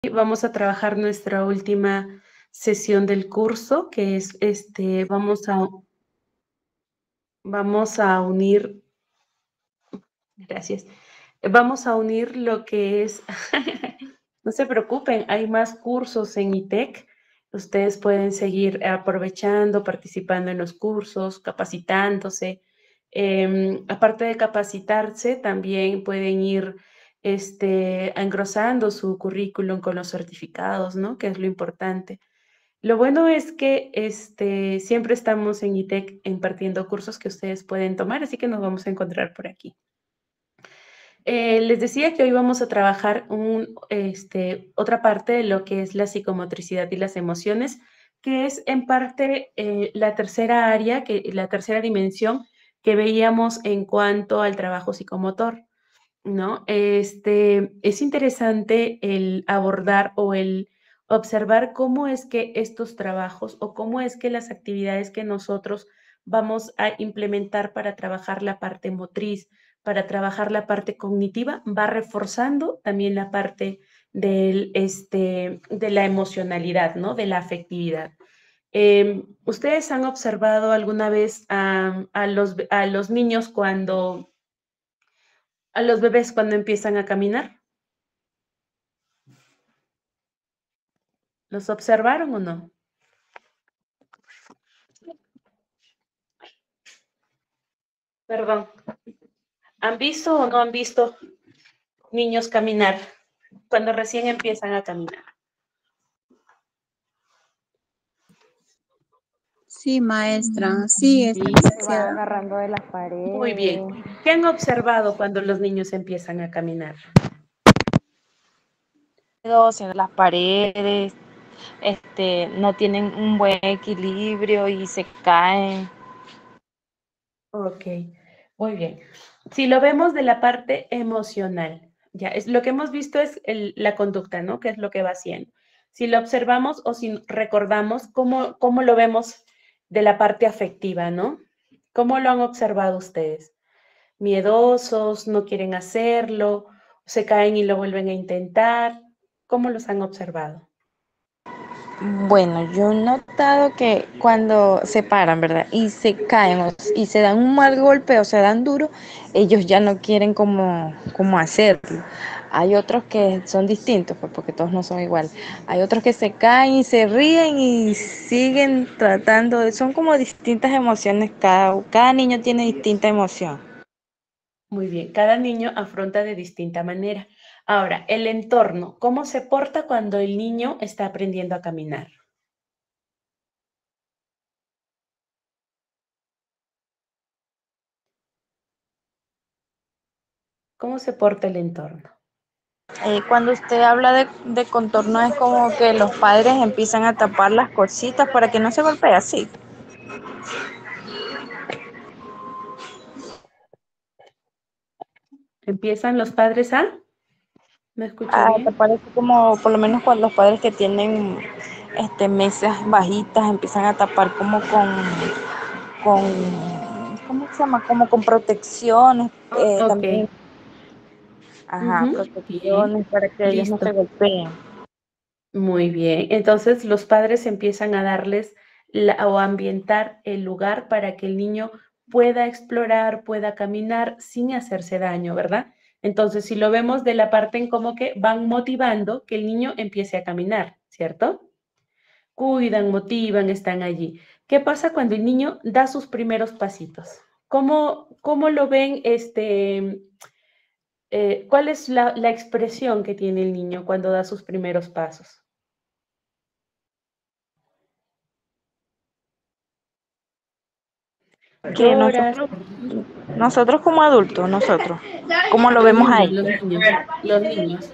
Vamos a trabajar nuestra última sesión del curso, que es vamos a unir, gracias, vamos a unir lo que es, no se preocupen, hay más cursos en ITEC. Ustedes pueden seguir aprovechando, participando en los cursos, capacitándose. Aparte de capacitarse, también pueden ir engrosando su currículum con los certificados, ¿no? Que es lo importante. Lo bueno es que siempre estamos en ITEC impartiendo cursos que ustedes pueden tomar, así que nos vamos a encontrar por aquí. Les decía que hoy vamos a trabajar otra parte de lo que es la psicomotricidad y las emociones, que es en parte la tercera área, la tercera dimensión que veíamos en cuanto al trabajo psicomotor, ¿no? Es interesante el abordar o el observar cómo es que estos trabajos o cómo es que las actividades que nosotros vamos a implementar para trabajar la parte motriz, para trabajar la parte cognitiva, va reforzando también la parte de la emocionalidad, ¿no? De la afectividad. ¿Ustedes han observado alguna vez a los niños a los bebés cuando empiezan a caminar? ¿Los observaron o no? Perdón. ¿Han visto o no han visto niños caminar cuando recién empiezan a caminar? Sí, maestra. Sí, está Sí, Se van licenciada. agarrando de las muy bien. paredes. ¿Qué han observado cuando los niños empiezan a caminar? Hacia las paredes, no tienen un buen equilibrio y se caen. Ok, muy bien. Si lo vemos de la parte emocional, ya es lo que hemos visto es la conducta, ¿no? ¿Qué es lo que va haciendo? Si lo observamos o si recordamos, ¿cómo lo vemos de la parte afectiva, ¿no? ¿Cómo lo han observado ustedes? Miedosos, no quieren hacerlo, se caen y lo vuelven a intentar. ¿Cómo los han observado? Bueno, yo he notado que cuando se paran, ¿verdad? Y se caen y se dan un mal golpe o se dan duro, ellos ya no quieren como hacerlo. Hay otros que son distintos, pues porque todos no son iguales. Hay otros que se caen y se ríen y siguen tratando. Son como distintas emociones, cada niño tiene distinta emoción. Muy bien, cada niño afronta de distinta manera. Ahora, el entorno, ¿cómo se porta cuando el niño está aprendiendo a caminar? ¿Cómo se porta el entorno? Cuando usted habla de contorno es como que los padres empiezan a tapar las cositas para que no se golpee así. ¿Empiezan los padres a? ¿Me escucho Te bien? parece como, por lo menos cuando los padres que tienen mesas bajitas empiezan a tapar como con ¿cómo se llama? Como con protecciones, Ok, también, ajá, bien, protecciones para que ellos no se listo. golpeen. Muy bien. Entonces los padres empiezan a darles o ambientar el lugar para que el niño pueda explorar, pueda caminar sin hacerse daño, ¿verdad? Entonces, si lo vemos de la parte en como que van motivando que el niño empiece a caminar, ¿cierto? Cuidan, motivan, están allí. ¿Qué pasa cuando el niño da sus primeros pasitos? ¿Cómo lo ven cuál es la expresión que tiene el niño cuando da sus primeros pasos? Que ¿Lloras? nosotros como adultos, nosotros, ¿cómo lo Los vemos niños, ahí? los niños, los niños.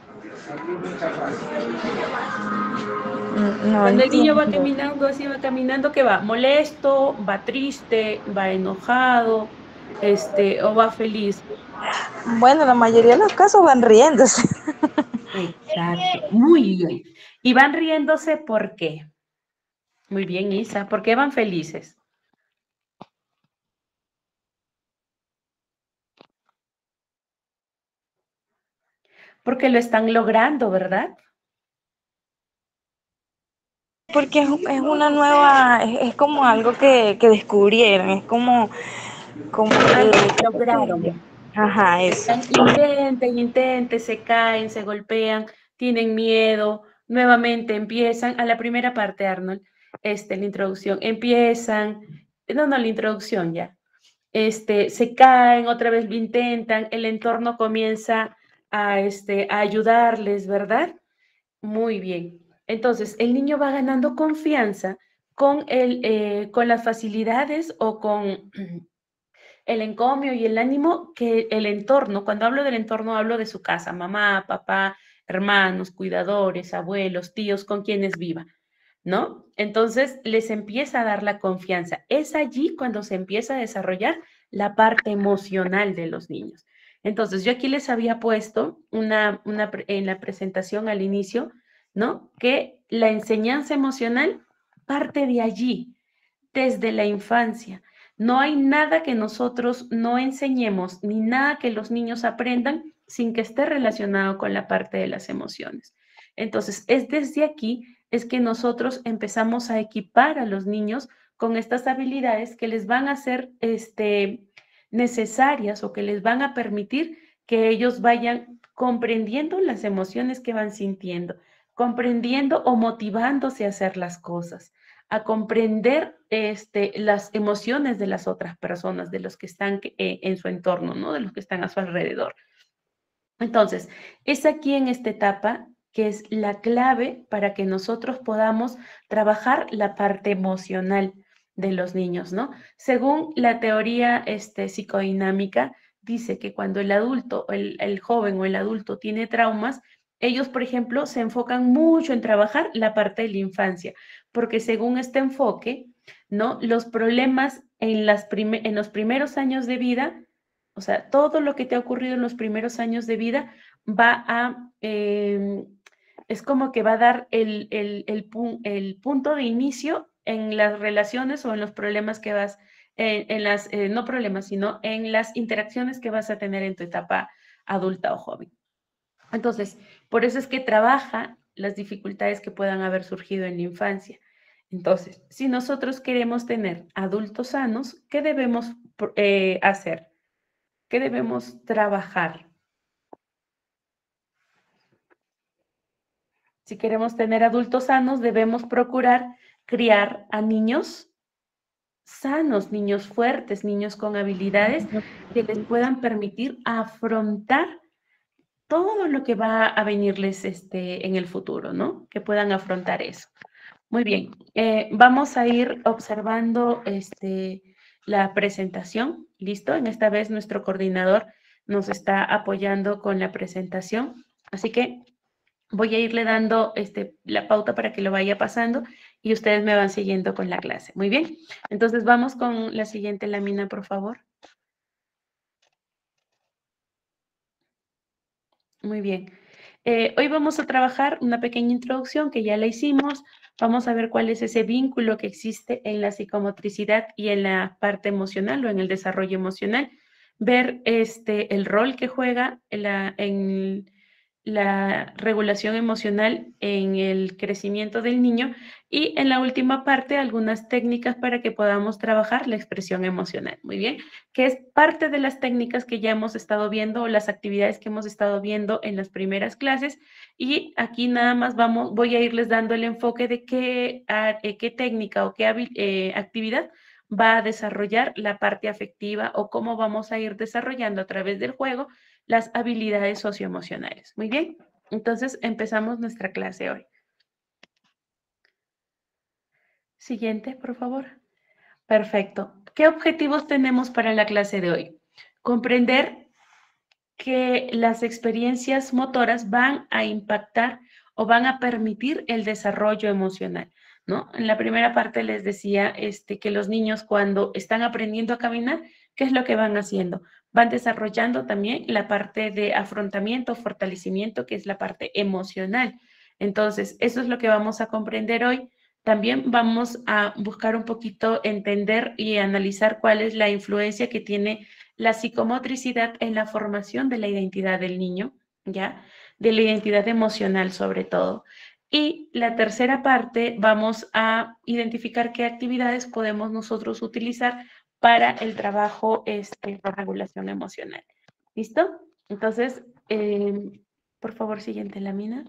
No Cuando el niño va entiendo. caminando, así va caminando, ¿qué va? ¿Molesto? ¿Va triste? ¿Va enojado? ¿O va feliz? Bueno, la mayoría de los casos van riéndose. Exacto, muy bien. ¿Y van riéndose por qué? Muy bien, Isa, ¿por qué van felices? Porque lo están logrando, ¿verdad? porque es una nueva, es como algo que descubrieron, es como Algo que que, lograron. ajá, eso. Están, intenten, intenten, se caen, se golpean, tienen miedo, nuevamente empiezan a la primera parte, Arnold, la introducción, empiezan, no, la introducción ya, se caen, otra vez lo intentan, el entorno comienza a ayudarles, ¿verdad? Muy bien. Entonces, el niño va ganando confianza con las facilidades o con el encomio y el ánimo que el entorno, cuando hablo del entorno, hablo de su casa, mamá, papá, hermanos, cuidadores, abuelos, tíos, con quienes viva, ¿no? Entonces les empieza a dar la confianza. Es allí cuando se empieza a desarrollar la parte emocional de los niños. Entonces, yo aquí les había puesto en la presentación al inicio, ¿no? Que la enseñanza emocional parte de allí, desde la infancia. No hay nada que nosotros no enseñemos, ni nada que los niños aprendan sin que esté relacionado con la parte de las emociones. Entonces, es desde aquí es que nosotros empezamos a equipar a los niños con estas habilidades que les van a ser necesarias o que les van a permitir que ellos vayan comprendiendo las emociones que van sintiendo, comprendiendo o motivándose a hacer las cosas, a comprender las emociones de las otras personas, de los que están en su entorno, ¿no? De los que están a su alrededor. Entonces, es aquí en esta etapa que es la clave para que nosotros podamos trabajar la parte emocional de los niños, ¿no? Según la teoría psicodinámica, dice que cuando el adulto, el joven o el adulto tiene traumas, ellos, por ejemplo, se enfocan mucho en trabajar la parte de la infancia, porque según este enfoque, ¿no? Los problemas en los primeros años de vida, o sea, todo lo que te ha ocurrido en los primeros años de vida va es como que va a dar el punto de inicio en las relaciones o en los problemas que vas, no problemas, sino en las interacciones que vas a tener en tu etapa adulta o joven. Entonces, por eso es que trabaja las dificultades que puedan haber surgido en la infancia. Entonces, si nosotros queremos tener adultos sanos, ¿qué debemos hacer? ¿Qué debemos trabajar? Si queremos tener adultos sanos, debemos procurar criar a niños sanos, niños fuertes, niños con habilidades que les puedan permitir afrontar todo lo que va a venirles en el futuro, ¿no? Que puedan afrontar eso. Muy bien, vamos a ir observando la presentación, ¿listo? En esta vez nuestro coordinador nos está apoyando con la presentación, así que voy a irle dando la pauta para que lo vaya pasando y ustedes me van siguiendo con la clase. Muy bien, entonces vamos con la siguiente lámina, por favor. Muy bien. Hoy vamos a trabajar una pequeña introducción que ya la hicimos. Vamos a ver cuál es ese vínculo que existe en la psicomotricidad y en la parte emocional o en el desarrollo emocional. Ver el rol que juega en la regulación emocional en el crecimiento del niño y en la última parte algunas técnicas para que podamos trabajar la expresión emocional. Muy bien, que es parte de las técnicas que ya hemos estado viendo o las actividades que hemos estado viendo en las primeras clases y aquí nada más voy a irles dando el enfoque de qué técnica o qué actividad va a desarrollar la parte afectiva o cómo vamos a ir desarrollando a través del juego las habilidades socioemocionales. Muy bien, entonces empezamos nuestra clase hoy. Siguiente, por favor. Perfecto. ¿Qué objetivos tenemos para la clase de hoy? Comprender que las experiencias motoras van a impactar o van a permitir el desarrollo emocional, ¿no? En la primera parte les decía que los niños cuando están aprendiendo a caminar, ¿qué es lo que van haciendo? Van desarrollando también la parte de afrontamiento, fortalecimiento, que es la parte emocional. Entonces, eso es lo que vamos a comprender hoy. También vamos a buscar un poquito entender y analizar cuál es la influencia que tiene la psicomotricidad en la formación de la identidad del niño, ¿ya? De la identidad emocional sobre todo. Y la tercera parte, vamos a identificar qué actividades podemos nosotros utilizar para el trabajo de regulación emocional. ¿Listo? Entonces, por favor, siguiente lámina.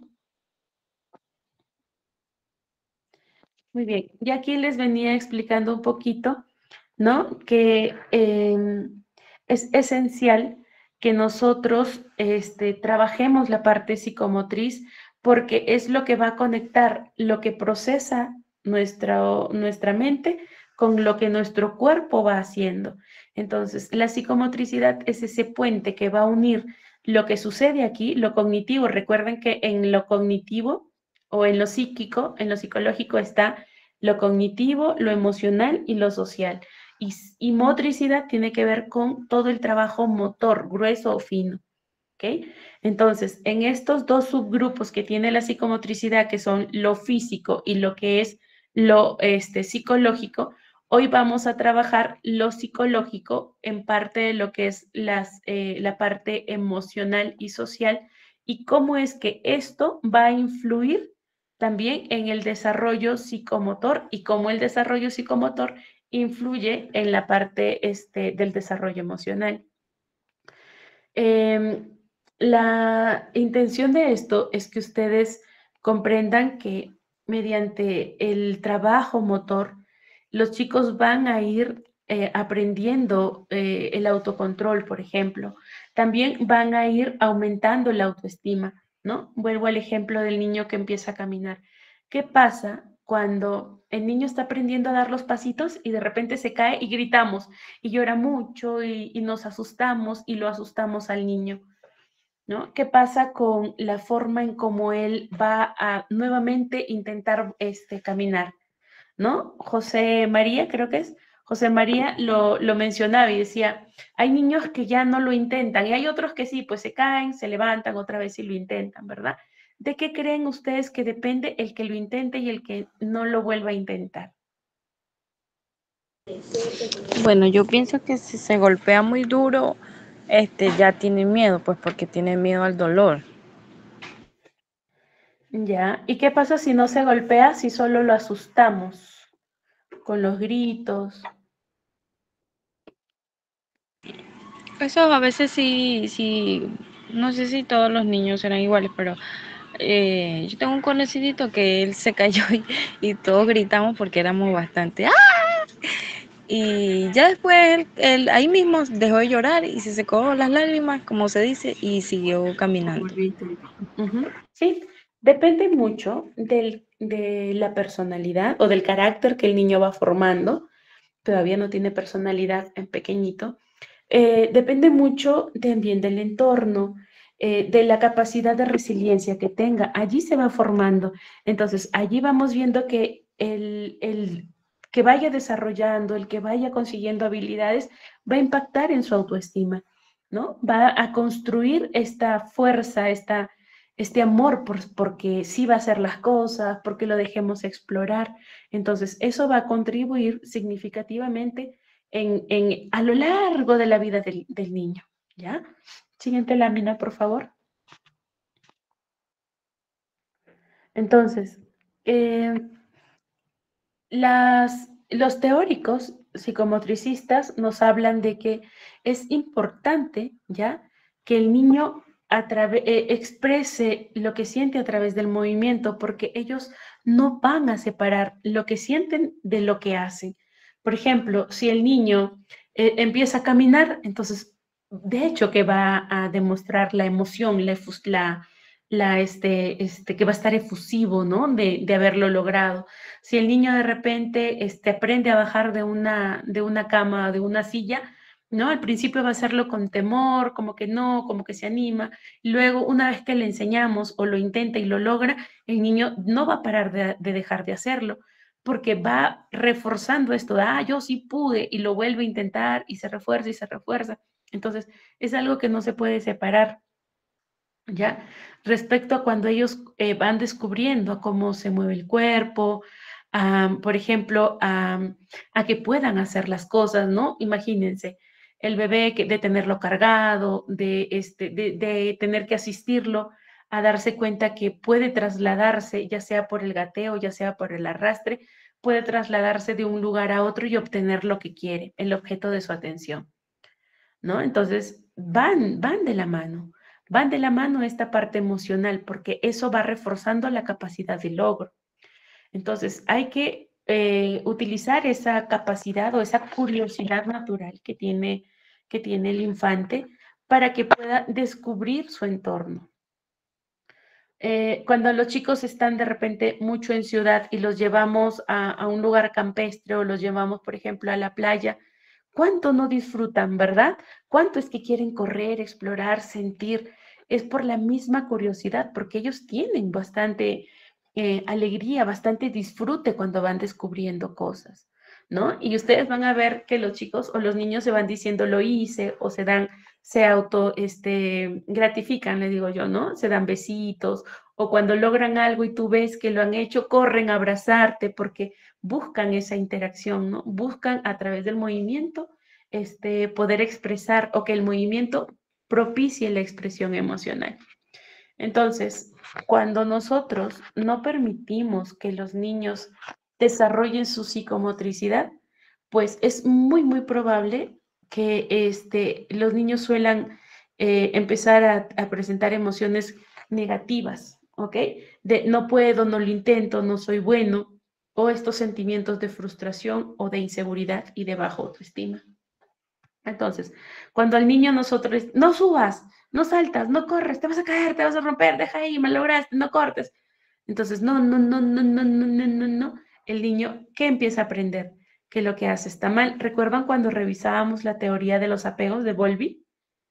Muy bien, y aquí les venía explicando un poquito, ¿no? Que es esencial que nosotros trabajemos la parte psicomotriz porque es lo que va a conectar lo que procesa nuestra mente con lo que nuestro cuerpo va haciendo. Entonces, la psicomotricidad es ese puente que va a unir lo que sucede aquí, lo cognitivo. Recuerden que en lo cognitivo o en lo psíquico, en lo psicológico está lo cognitivo, lo emocional y lo social. Y motricidad tiene que ver con todo el trabajo motor, grueso o fino. ¿Ok? Entonces, en estos dos subgrupos que tiene la psicomotricidad, que son lo físico y lo que es lo psicológico, hoy vamos a trabajar lo psicológico en parte de lo que es la parte emocional y social y cómo es que esto va a influir también en el desarrollo psicomotor y cómo el desarrollo psicomotor influye en la parte del desarrollo emocional. La intención de esto es que ustedes comprendan que mediante el trabajo motor, los chicos van a ir aprendiendo el autocontrol, por ejemplo. También van a ir aumentando la autoestima, ¿no? Vuelvo al ejemplo del niño que empieza a caminar. ¿Qué pasa cuando el niño está aprendiendo a dar los pasitos y de repente se cae y gritamos? Y llora mucho y nos asustamos y lo asustamos al niño, ¿no? ¿Qué pasa con la forma en cómo él va a nuevamente intentar caminar, ¿no? José María, creo que es, José María lo mencionaba y decía, hay niños que ya no lo intentan y hay otros que sí, pues se caen, se levantan otra vez y lo intentan, ¿verdad? ¿De qué creen ustedes que depende el que lo intente y el que no lo vuelva a intentar? Bueno, yo pienso que si se golpea muy duro, ya tiene miedo, pues porque tiene miedo al dolor. Ya, ¿y qué pasa si no se golpea, si solo lo asustamos con los gritos? Eso a veces sí, no sé si todos los niños serán iguales, pero yo tengo un conocidito que él se cayó y todos gritamos porque éramos bastante. ¡Ah! Y ya después él ahí mismo dejó de llorar y se secó las lágrimas, como se dice, y siguió caminando. Ujú. Sí, depende mucho de la personalidad o del carácter que el niño va formando. Todavía no tiene personalidad en pequeñito. Depende mucho también del entorno, de la capacidad de resiliencia que tenga. Allí se va formando. Entonces, allí vamos viendo que el que vaya desarrollando, el que vaya consiguiendo habilidades, va a impactar en su autoestima, ¿no? Va a construir esta fuerza, este amor porque sí va a hacer las cosas, porque lo dejemos explorar. Entonces, eso va a contribuir significativamente a lo largo de la vida del niño, ¿ya? Siguiente lámina, por favor. Entonces, los teóricos psicomotricistas nos hablan de que es importante, ¿ya? Que el niño exprese lo que siente a través del movimiento, porque ellos no van a separar lo que sienten de lo que hacen. Por ejemplo, si el niño empieza a caminar, entonces, de hecho, que va a demostrar la emoción, que va a estar efusivo, ¿no? De haberlo logrado. Si el niño de repente aprende a bajar de una cama, de una silla, ¿no? Al principio va a hacerlo con temor, como que no, como que se anima. Luego, una vez que le enseñamos o lo intenta y lo logra, el niño no va a parar de dejar de hacerlo, porque va reforzando esto de, yo sí pude, y lo vuelve a intentar y se refuerza y se refuerza. Entonces, es algo que no se puede separar. ¿Ya? Respecto a cuando ellos van descubriendo cómo se mueve el cuerpo, por ejemplo, a que puedan hacer las cosas, ¿no? Imagínense, el bebé de tenerlo cargado, de tener que asistirlo a darse cuenta que puede trasladarse, ya sea por el gateo, ya sea por el arrastre, puede trasladarse de un lugar a otro y obtener lo que quiere, el objeto de su atención, ¿no? Entonces, van de la mano esta parte emocional, porque eso va reforzando la capacidad de logro. Entonces, hay que utilizar esa capacidad o esa curiosidad natural que tiene el infante para que pueda descubrir su entorno. Cuando los chicos están de repente mucho en ciudad y los llevamos a un lugar campestre o los llevamos, por ejemplo, a la playa, ¿cuánto no disfrutan, verdad? ¿Cuánto es que quieren correr, explorar, sentir? Es por la misma curiosidad, porque ellos tienen bastante alegría, bastante disfrute cuando van descubriendo cosas, ¿no? Y ustedes van a ver que los chicos o los niños se van diciendo lo hice o se auto gratifican, le digo yo, ¿no? Se dan besitos o cuando logran algo y tú ves que lo han hecho, corren a abrazarte porque buscan esa interacción, ¿no? Buscan a través del movimiento poder expresar o que el movimiento propicie la expresión emocional. Entonces, cuando nosotros no permitimos que los niños desarrollen su psicomotricidad, pues es muy, muy probable que los niños suelan empezar a presentar emociones negativas, ¿ok? De no puedo, no lo intento, no soy bueno, o estos sentimientos de frustración o de inseguridad y de baja autoestima. Entonces, cuando al niño nosotros, no subas, no saltas, no corres, te vas a caer, te vas a romper, deja ahí, me lograste, no cortes. Entonces, no, no, no, no, no, no, no, no, no. El niño, ¿qué empieza a aprender? Que lo que hace está mal. ¿Recuerdan cuando revisábamos la teoría de los apegos de Bowlby?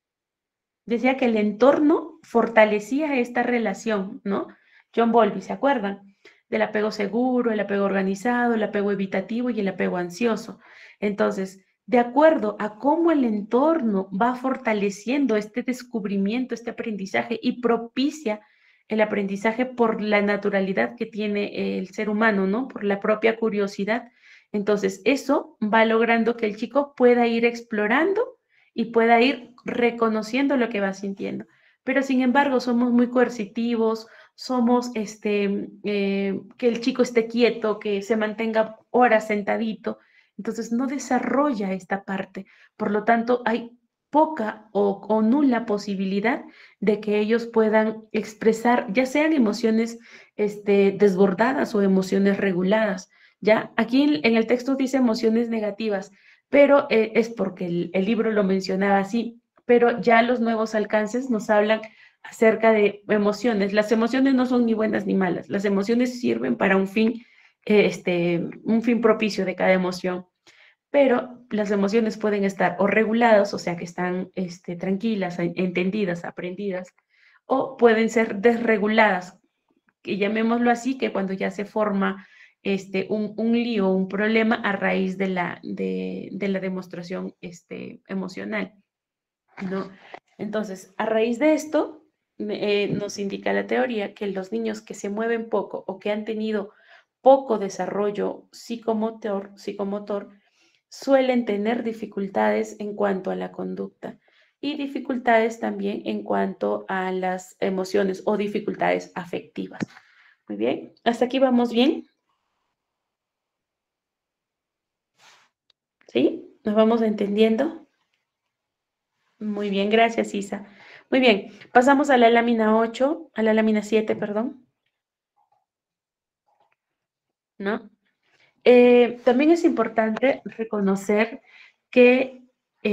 Decía que el entorno fortalecía esta relación, ¿no? John Bowlby, ¿se acuerdan? Del apego seguro, el apego organizado, el apego evitativo y el apego ansioso. Entonces, de acuerdo a cómo el entorno va fortaleciendo este descubrimiento, este aprendizaje y propicia el aprendizaje por la naturalidad que tiene el ser humano, ¿no? Por la propia curiosidad. Entonces, eso va logrando que el chico pueda ir explorando y pueda ir reconociendo lo que va sintiendo. Pero sin embargo, somos muy coercitivos, somos que el chico esté quieto, que se mantenga horas sentadito, entonces no desarrolla esta parte. Por lo tanto, hay poca o nula posibilidad de que ellos puedan expresar, ya sean emociones desbordadas o emociones reguladas. Ya aquí en el texto dice emociones negativas, pero es porque el libro lo mencionaba así, pero ya los nuevos alcances nos hablan acerca de emociones. Las emociones no son ni buenas ni malas, las emociones sirven para un fin propicio de cada emoción, pero las emociones pueden estar o reguladas, o sea que están tranquilas, entendidas, aprendidas, o pueden ser desreguladas, que llamémoslo así, que cuando ya se forma un lío, un problema a raíz de la demostración emocional, ¿no? Entonces, a raíz de esto, nos indica la teoría que los niños que se mueven poco o que han tenido poco desarrollo psicomotor suelen tener dificultades en cuanto a la conducta y dificultades también en cuanto a las emociones o dificultades afectivas. Muy bien, ¿hasta aquí vamos bien? ¿Sí? ¿Nos vamos entendiendo? Muy bien, gracias, Isa. Muy bien, pasamos a la lámina 8, a la lámina 7, perdón. ¿No? También es importante reconocer que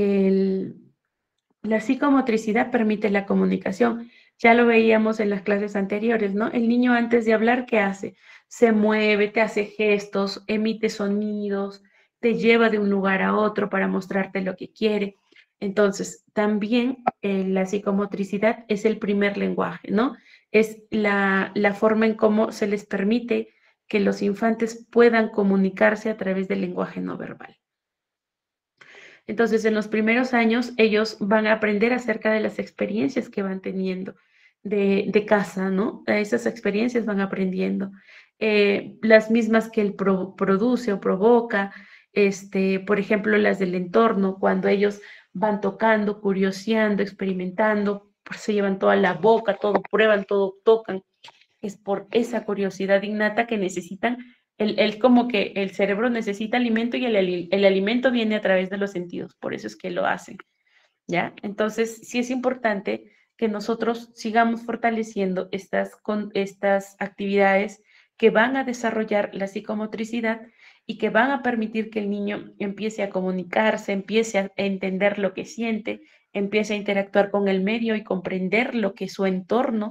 la psicomotricidad permite la comunicación. Ya lo veíamos en las clases anteriores, ¿no? El niño antes de hablar, ¿qué hace? Se mueve, te hace gestos, emite sonidos, te lleva de un lugar a otro para mostrarte lo que quiere. Entonces, también la psicomotricidad es el primer lenguaje, ¿no? Es la forma en cómo se les permite que los infantes puedan comunicarse a través del lenguaje no verbal. Entonces, en los primeros años, ellos van a aprender acerca de las experiencias que van teniendo de casa, ¿no? A esas experiencias van aprendiendo. Las mismas que él produce o provoca, por ejemplo, las del entorno, cuando ellos van tocando, curioseando, experimentando, se llevan toda la boca, todo prueban, todo tocan. Es por esa curiosidad innata que necesitan, como que el cerebro necesita alimento y el alimento viene a través de los sentidos, por eso es que lo hacen, ¿ya? Entonces, sí es importante que nosotros sigamos fortaleciendo estas actividades que van a desarrollar la psicomotricidad y que van a permitir que el niño empiece a comunicarse, empiece a entender lo que siente, empiece a interactuar con el medio y comprender lo que su entorno,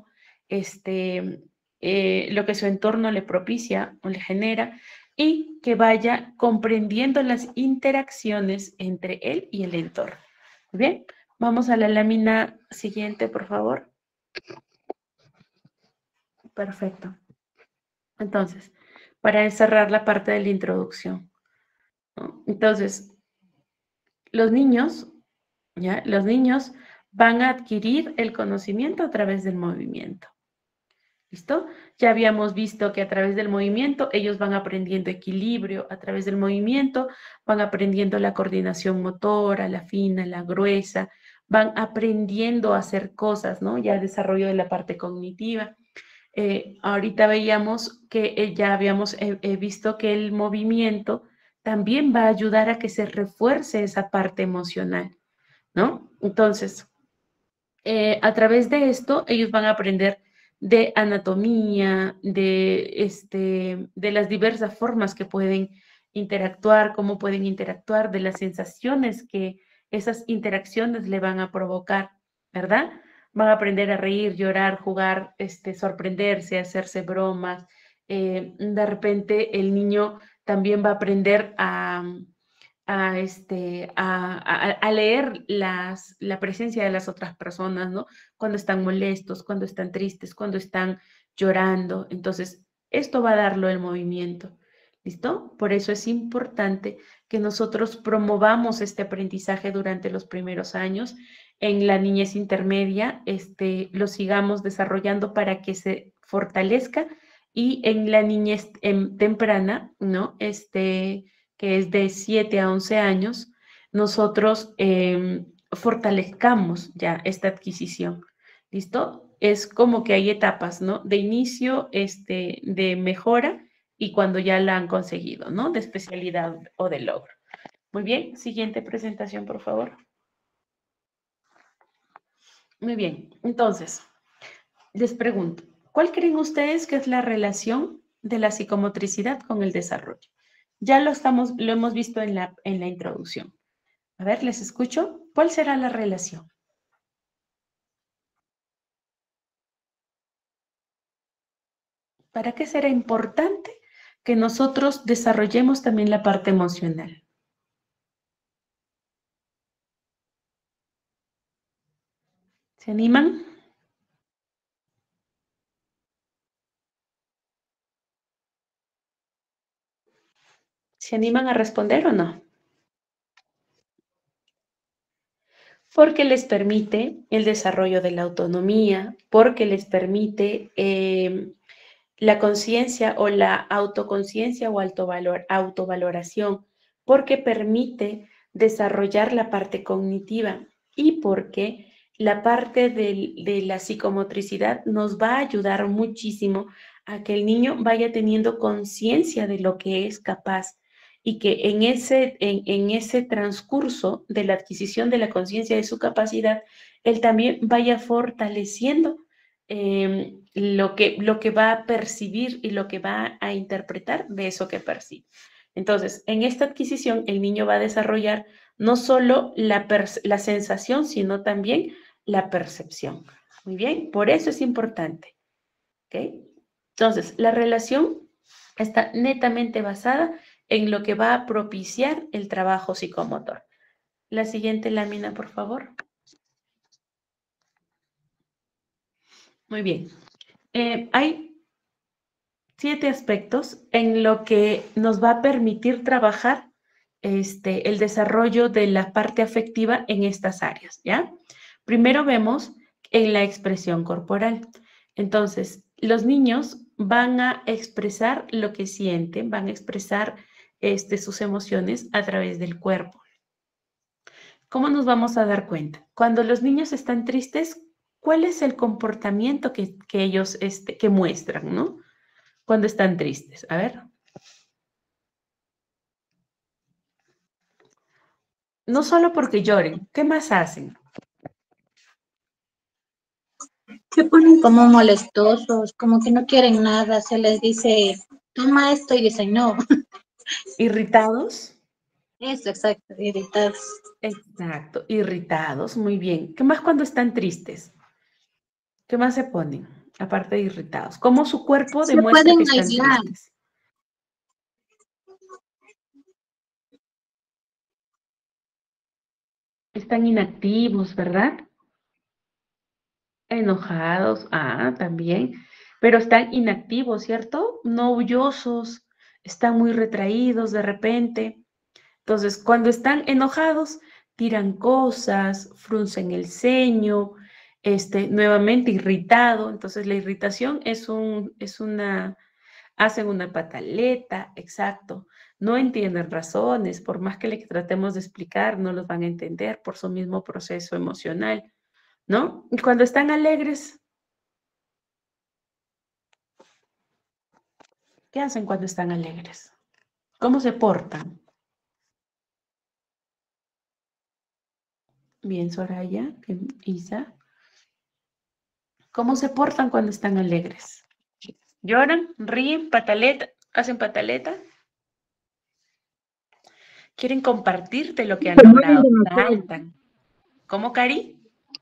lo que su entorno le propicia o le genera y que vaya comprendiendo las interacciones entre él y el entorno. Muy bien, vamos a la lámina siguiente, por favor. Perfecto. Entonces, para cerrar la parte de la introducción, ¿no? Entonces, los niños, ¿ya? Los niños van a adquirir el conocimiento a través del movimiento. ¿Listo? Ya habíamos visto que a través del movimiento ellos van aprendiendo equilibrio, a través del movimiento van aprendiendo la coordinación motora, la fina, la gruesa, van aprendiendo a hacer cosas, ¿no? Ya desarrollo de la parte cognitiva. Ahorita veíamos que ya habíamos visto que el movimiento también va a ayudar a que se refuerce esa parte emocional, ¿no? Entonces, a través de esto, ellos van a aprender de anatomía, de las diversas formas que pueden interactuar, cómo pueden interactuar, de las sensaciones que esas interacciones le van a provocar, ¿verdad? Van a aprender a reír, llorar, jugar, sorprenderse, hacerse bromas. De repente el niño también va a aprender a leer la presencia de las otras personas, ¿no? Cuando están molestos, cuando están tristes, cuando están llorando. Entonces, esto va a darlo el movimiento. ¿Listo? Por eso es importante que nosotros promovamos este aprendizaje durante los primeros años. En la niñez intermedia, lo sigamos desarrollando para que se fortalezca y en la niñez temprana, ¿no? Que es de 7 a 11 años, nosotros fortalezcamos ya esta adquisición. ¿Listo? Es como que hay etapas, ¿no? De inicio, de mejora y cuando ya la han conseguido, ¿no? De especialidad o de logro. Muy bien, siguiente presentación, por favor. Muy bien, entonces, les pregunto, ¿cuál creen ustedes que es la relación de la psicomotricidad con el desarrollo? Ya lo hemos visto en la introducción. A ver, les escucho. ¿Cuál será la relación? ¿Para qué será importante que nosotros desarrollemos también la parte emocional? ¿Se animan? ¿Se animan a responder o no? Porque les permite el desarrollo de la autonomía, porque les permite la conciencia o la autoconciencia o autovaloración, porque permite desarrollar la parte cognitiva y porque la parte de la psicomotricidad nos va a ayudar muchísimo a que el niño vaya teniendo conciencia de lo que es capaz y que en ese transcurso de la adquisición de la conciencia de su capacidad, él también vaya fortaleciendo lo que va a percibir y lo que va a interpretar de eso que percibe. Entonces, en esta adquisición, el niño va a desarrollar no solo la sensación, sino también la percepción. Muy bien, por eso es importante. ¿Okay? Entonces, la relación está netamente basada en lo que va a propiciar el trabajo psicomotor. La siguiente lámina, por favor. Muy bien. Hay 7 aspectos en lo que nos va a permitir trabajar el desarrollo de la parte afectiva en estas áreas, ¿ya? Primero vemos en la expresión corporal. Entonces, los niños van a expresar lo que sienten, van a expresar sus emociones a través del cuerpo. ¿Cómo nos vamos a dar cuenta? Cuando los niños están tristes, ¿cuál es el comportamiento que ellos que muestran, ¿no? Cuando están tristes. A ver. No solo porque lloren, ¿qué más hacen? Se ponen como molestosos, como que no quieren nada, se les dice, toma esto y dicen no. ¿Irritados? Eso, exacto, irritados. Exacto, irritados, muy bien. ¿Qué más cuando están tristes? ¿Qué más se ponen? Aparte de irritados. ¿Cómo su cuerpo Se demuestra pueden que están aislar. tristes? Están inactivos, ¿verdad? Enojados, también. Pero están inactivos, ¿cierto? No huyosos, están muy retraídos de repente. Entonces, cuando están enojados, tiran cosas, fruncen el ceño, nuevamente irritado. Entonces, la irritación hacen una pataleta, exacto. No entienden razones, por más que le tratemos de explicar, no los van a entender por su mismo proceso emocional, ¿no? Y cuando están alegres, ¿qué hacen cuando están alegres? ¿Cómo se portan? Bien, Soraya, Isa. ¿Cómo se portan cuando están alegres? ¿Lloran? ¿Ríen? ¿Pataleta? ¿Hacen pataleta? ¿Quieren compartirte lo que han Se mueven logrado? demasiado, Saltan. ¿Cómo, Cari?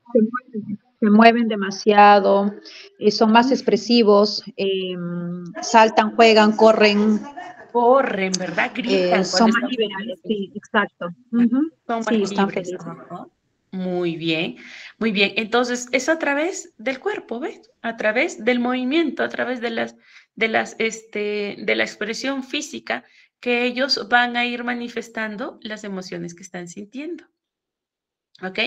se mueven demasiado, son más expresivos, saltan, juegan, corren, Corren, ¿verdad? Gritan son cuando más están liberales, felices. sí, exacto. Ujú. Son más Sí, están libres. felices. Ajá. Muy bien, muy bien. Entonces, es a través del cuerpo, ¿ves? A través del movimiento, a través de de la expresión física que ellos van a ir manifestando las emociones que están sintiendo. ¿Ok?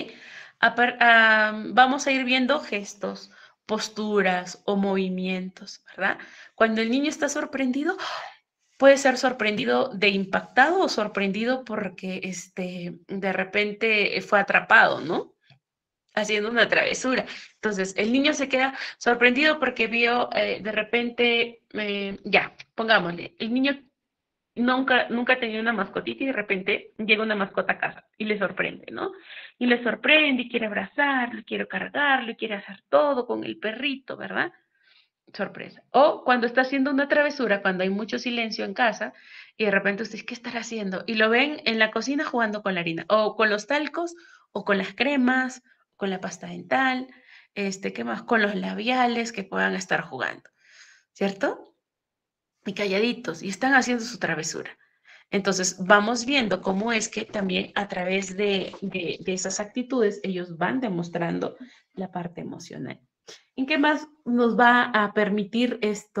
Vamos a ir viendo gestos, posturas o movimientos, ¿verdad? Cuando el niño está sorprendido, puede ser sorprendido de impactado o sorprendido porque de repente fue atrapado, ¿no? Haciendo una travesura. Entonces, el niño se queda sorprendido porque vio de repente, ya, pongámosle, el niño nunca tenía una mascotita y de repente llega una mascota a casa y le sorprende, ¿no? Y le sorprende y quiere abrazarlo, quiere cargarlo, y quiere hacer todo con el perrito, ¿verdad? Sorpresa. O cuando está haciendo una travesura, cuando hay mucho silencio en casa y de repente usted, ¿qué estará haciendo? Y lo ven en la cocina jugando con la harina, o con los talcos, o con las cremas, con la pasta dental, ¿qué más? Con los labiales que puedan estar jugando, ¿cierto? Y calladitos, y están haciendo su travesura. Entonces, vamos viendo cómo es que también a través de esas actitudes ellos van demostrando la parte emocional. ¿En qué más nos va a permitir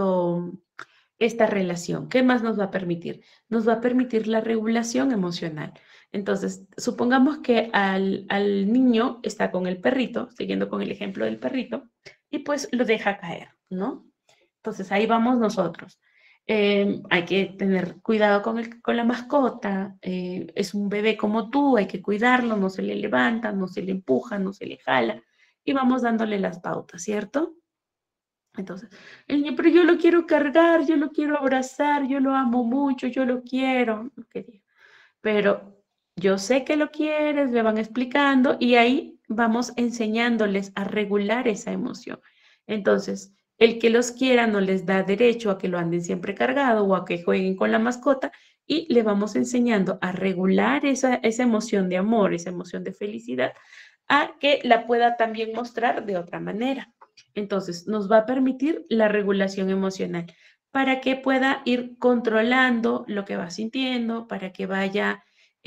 esta relación? ¿Qué más nos va a permitir? Nos va a permitir la regulación emocional. Entonces, supongamos que al niño está con el perrito, siguiendo con el ejemplo del perrito, y pues lo deja caer, ¿no? Entonces, ahí vamos nosotros. Hay que tener cuidado con la mascota, es un bebé como tú, hay que cuidarlo, no se le levanta, no se le empuja, no se le jala, y vamos dándole las pautas, ¿cierto? Entonces, el niño, pero yo lo quiero cargar, yo lo quiero abrazar, yo lo amo mucho, yo lo quiero, pero yo sé que lo quieres, le van explicando y ahí vamos enseñándoles a regular esa emoción. Entonces, el que los quiera no les da derecho a que lo anden siempre cargado o a que jueguen con la mascota y le vamos enseñando a regular esa emoción de amor, esa emoción de felicidad, a que la pueda también mostrar de otra manera. Entonces, nos va a permitir la regulación emocional para que pueda ir controlando lo que va sintiendo, para que vaya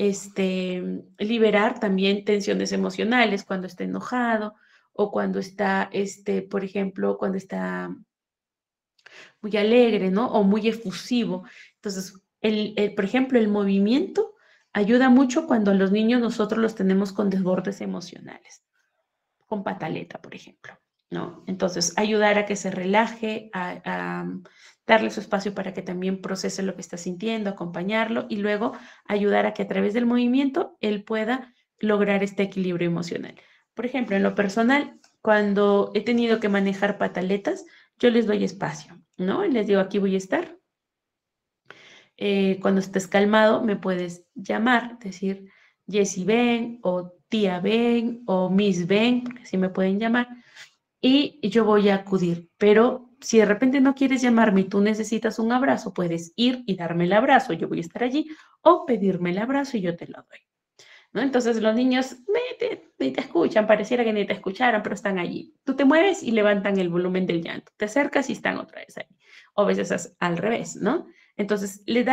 liberar también tensiones emocionales cuando está enojado o cuando está, por ejemplo, cuando está muy alegre, ¿no? O muy efusivo. Entonces, por ejemplo, el movimiento ayuda mucho cuando a los niños nosotros los tenemos con desbordes emocionales, con pataleta, por ejemplo, ¿no? Entonces, ayudar a que se relaje, a darle su espacio para que también procese lo que está sintiendo, acompañarlo y luego ayudar a que a través del movimiento él pueda lograr este equilibrio emocional. Por ejemplo, en lo personal, cuando he tenido que manejar pataletas, yo les doy espacio, ¿no? Y les digo, aquí voy a estar. Cuando estés calmado, me puedes llamar, decir, Jessie ven, o tía ven, o Miss ven, porque así me pueden llamar, y yo voy a acudir. Pero si de repente no quieres llamarme y tú necesitas un abrazo, puedes ir y darme el abrazo, yo voy a estar allí, o pedirme el abrazo y yo te lo doy, ¿no? Entonces los niños ni te escuchan, pareciera que ni te escucharan, pero están allí. Tú te mueves y levantan el volumen del llanto, te acercas y están otra vez ahí. O a veces al revés, ¿no? Entonces le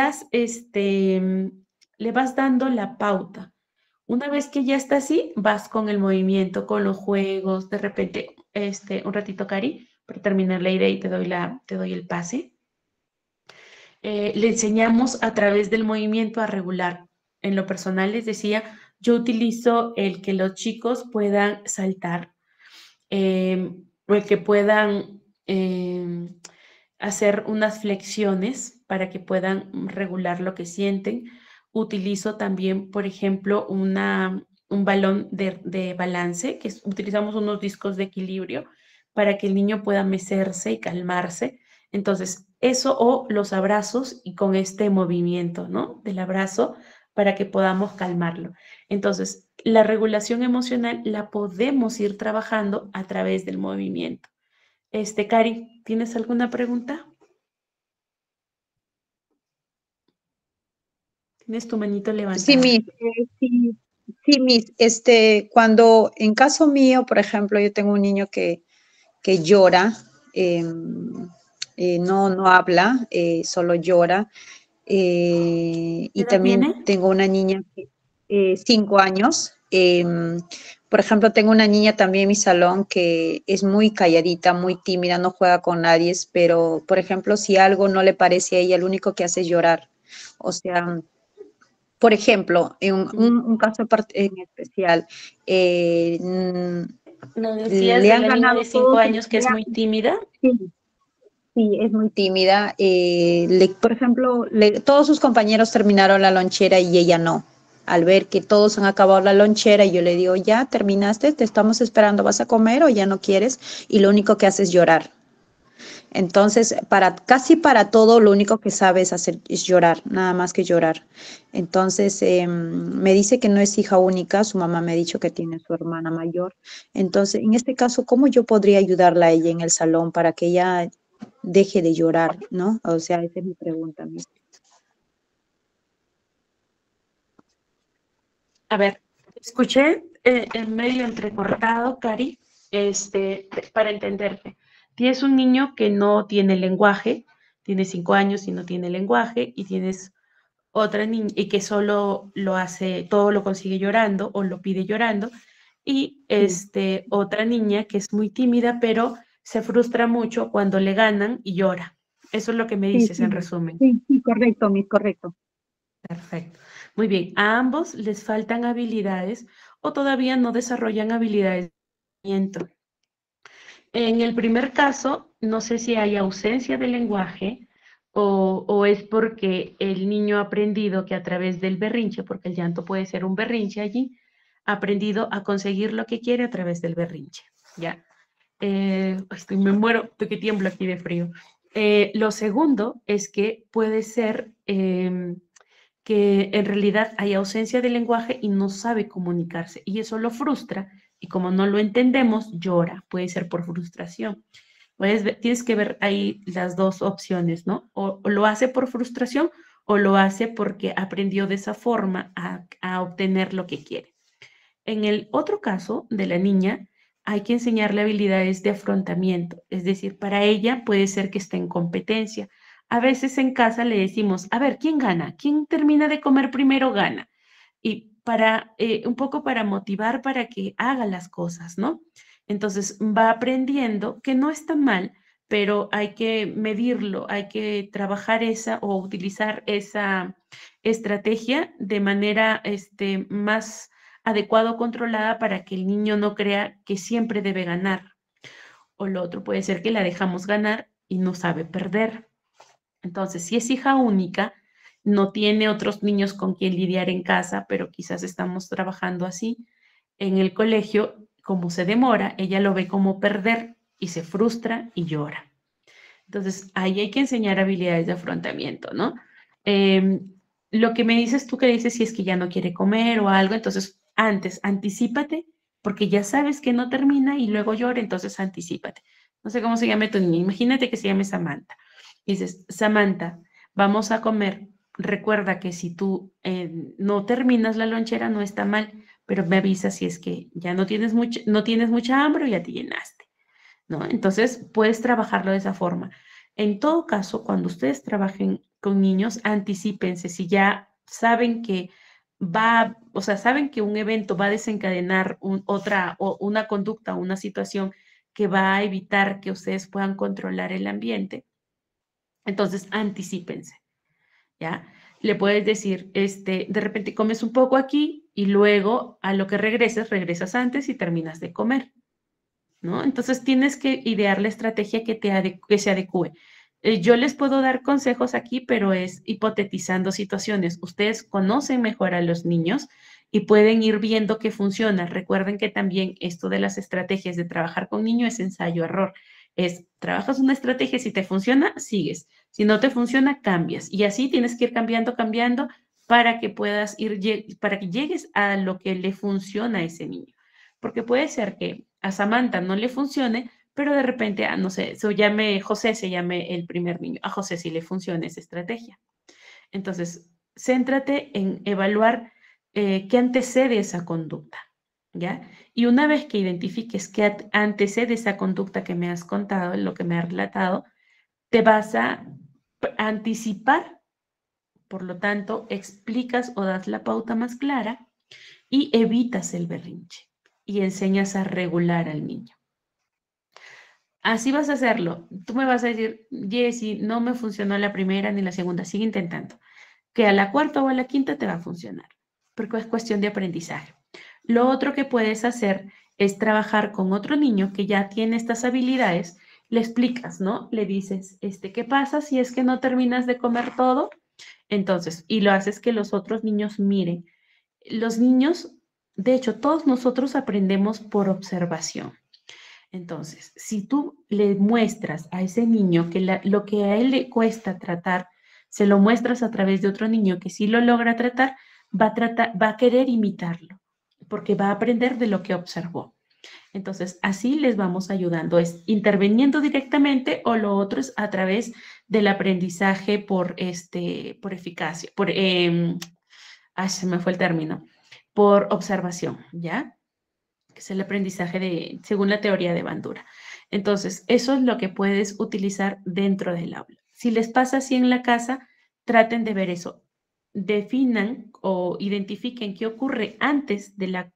vas dando la pauta. Una vez que ya está así, vas con el movimiento, con los juegos, de repente, un ratito, Cari, para terminar la idea y te doy el pase. Le enseñamos a través del movimiento a regular. En lo personal les decía, yo utilizo el que los chicos puedan saltar, o el que puedan hacer unas flexiones para que puedan regular lo que sienten. Utilizo también, por ejemplo, un balón de balance, utilizamos unos discos de equilibrio para que el niño pueda mecerse y calmarse. Entonces, eso o los abrazos y con este movimiento, ¿no? Del abrazo para que podamos calmarlo. Entonces, la regulación emocional la podemos ir trabajando a través del movimiento. Cari, ¿tienes alguna pregunta? Tienes tu manito levantada. Sí, Miss, cuando en caso mío, por ejemplo, yo tengo un niño que llora, no habla, solo llora, y ¿Qué edad también tiene? tengo una niña de 5 años. Por ejemplo, tengo una niña también en mi salón que es muy calladita, muy tímida, no juega con nadie, pero, por ejemplo, si algo no le parece a ella, lo único que hace es llorar. O sea, por ejemplo, en un caso en especial, ¿No decías le de han la niña de ganado 5 todos, años que es muy tímida? sí, sí, es muy tímida. Por ejemplo, todos sus compañeros terminaron la lonchera y ella no. Al ver que todos han acabado la lonchera, y yo le digo, ya terminaste, te estamos esperando, ¿vas a comer o ya no quieres? Y lo único que hace es llorar. Entonces, casi para todo, lo único que sabe es hacer es llorar, nada más que llorar. Entonces, me dice que no es hija única, su mamá me ha dicho que tiene su hermana mayor. Entonces, en este caso, ¿cómo yo podría ayudarla a ella en el salón para que ella deje de llorar, ¿no? O sea, esa es mi pregunta, Miss. A ver, escuché en medio entrecortado, Cari, para entenderte. Tienes un niño que no tiene lenguaje, tiene 5 años y no tiene lenguaje, y tienes otra niña y que solo lo hace, todo lo consigue llorando o lo pide llorando, y Sí, otra niña que es muy tímida, pero se frustra mucho cuando le ganan y llora. Eso es lo que me sí, dices en sí, resumen. sí, sí, correcto, Miss, correcto. Perfecto. Muy bien. A ambos les faltan habilidades o todavía no desarrollan habilidades de movimiento. En el primer caso, no sé si hay ausencia de lenguaje o es porque el niño ha aprendido que a través del berrinche, porque el llanto puede ser un berrinche allí, ha aprendido a conseguir lo que quiere a través del berrinche. ¿Ya? Me muero, estoy que tiemblo aquí de frío. Lo segundo es que puede ser que en realidad hay ausencia de lenguaje y no sabe comunicarse, y eso lo frustra, y como no lo entendemos, llora, puede ser por frustración. Tienes que ver ahí las dos opciones, ¿no? O lo hace por frustración o lo hace porque aprendió de esa forma a obtener lo que quiere. En el otro caso de la niña, hay que enseñarle habilidades de afrontamiento, es decir, para ella puede ser que esté en competencia. A veces en casa le decimos, a ver, ¿quién gana? ¿Quién termina de comer primero gana? Y un poco para motivar para que haga las cosas, ¿no? Entonces va aprendiendo que no está mal, pero hay que medirlo, hay que trabajar esa o utilizar esa estrategia de manera más adecuada o controlada para que el niño no crea que siempre debe ganar. O lo otro puede ser que la dejamos ganar y no sabe perder. Entonces, si es hija única, no tiene otros niños con quien lidiar en casa, pero quizás estamos trabajando así. En el colegio como se demora, ella lo ve como perder y se frustra y llora. Entonces, ahí hay que enseñar habilidades de afrontamiento, ¿no? Lo que me dices tú que dices si es que ya no quiere comer o algo, entonces antes, anticípate, porque ya sabes que no termina y luego llora, entonces anticípate. No sé cómo se llame tu niña, imagínate que se llame Samantha. Dices, Samantha, vamos a comer. Recuerda que si tú no terminas la lonchera no está mal, pero me avisas si es que ya no tienes mucha hambre o ya te llenaste, ¿no? Entonces, puedes trabajarlo de esa forma. En todo caso, cuando ustedes trabajen con niños, anticípense. Si ya saben que saben que un evento va a desencadenar una conducta, una situación que va a evitar que ustedes puedan controlar el ambiente, entonces anticípense, ¿ya? Le puedes decir, de repente comes un poco aquí y luego a lo que regresas antes y terminas de comer, ¿no? Entonces tienes que idear la estrategia que se adecue. Yo les puedo dar consejos aquí, pero es hipotetizando situaciones. Ustedes conocen mejor a los niños y pueden ir viendo qué funciona. Recuerden que también esto de las estrategias de trabajar con niños es ensayo-error. Trabajas una estrategia, si te funciona, sigues. Si no te funciona, cambias. Y así tienes que ir cambiando para que para que llegues a lo que le funciona a ese niño. Porque puede ser que a Samantha no le funcione, pero de repente, no sé, José se llame el primer niño. A José sí le funciona esa estrategia. Entonces, céntrate en evaluar qué antecede esa conducta, ¿ya? Y una vez que identifiques qué antecede esa conducta que me has contado, lo que me has relatado, te vas a anticipar, por lo tanto, explicas o das la pauta más clara y evitas el berrinche y enseñas a regular al niño. Así vas a hacerlo. Tú me vas a decir, Jessy, no me funcionó la primera ni la segunda, sigue intentando. Que a la cuarta o a la quinta te va a funcionar, porque es cuestión de aprendizaje. Lo otro que puedes hacer es trabajar con otro niño que ya tiene estas habilidades. Le explicas, ¿no? Le dices, ¿qué pasa si es que no terminas de comer todo? Entonces, y lo haces que los otros niños miren. Los niños, de hecho, todos nosotros aprendemos por observación. Entonces, si tú le muestras a ese niño que lo que a él le cuesta tratar, se lo muestras a través de otro niño que sí lo logra tratar, va a querer imitarlo, porque va a aprender de lo que observó. Entonces, así les vamos ayudando, es interviniendo directamente o lo otro es a través del aprendizaje por eficacia, se me fue el término, por observación, ¿ya? Que es el aprendizaje según la teoría de Bandura. Entonces, eso es lo que puedes utilizar dentro del aula. Si les pasa así en la casa, traten de ver eso. Definan o identifiquen qué ocurre antes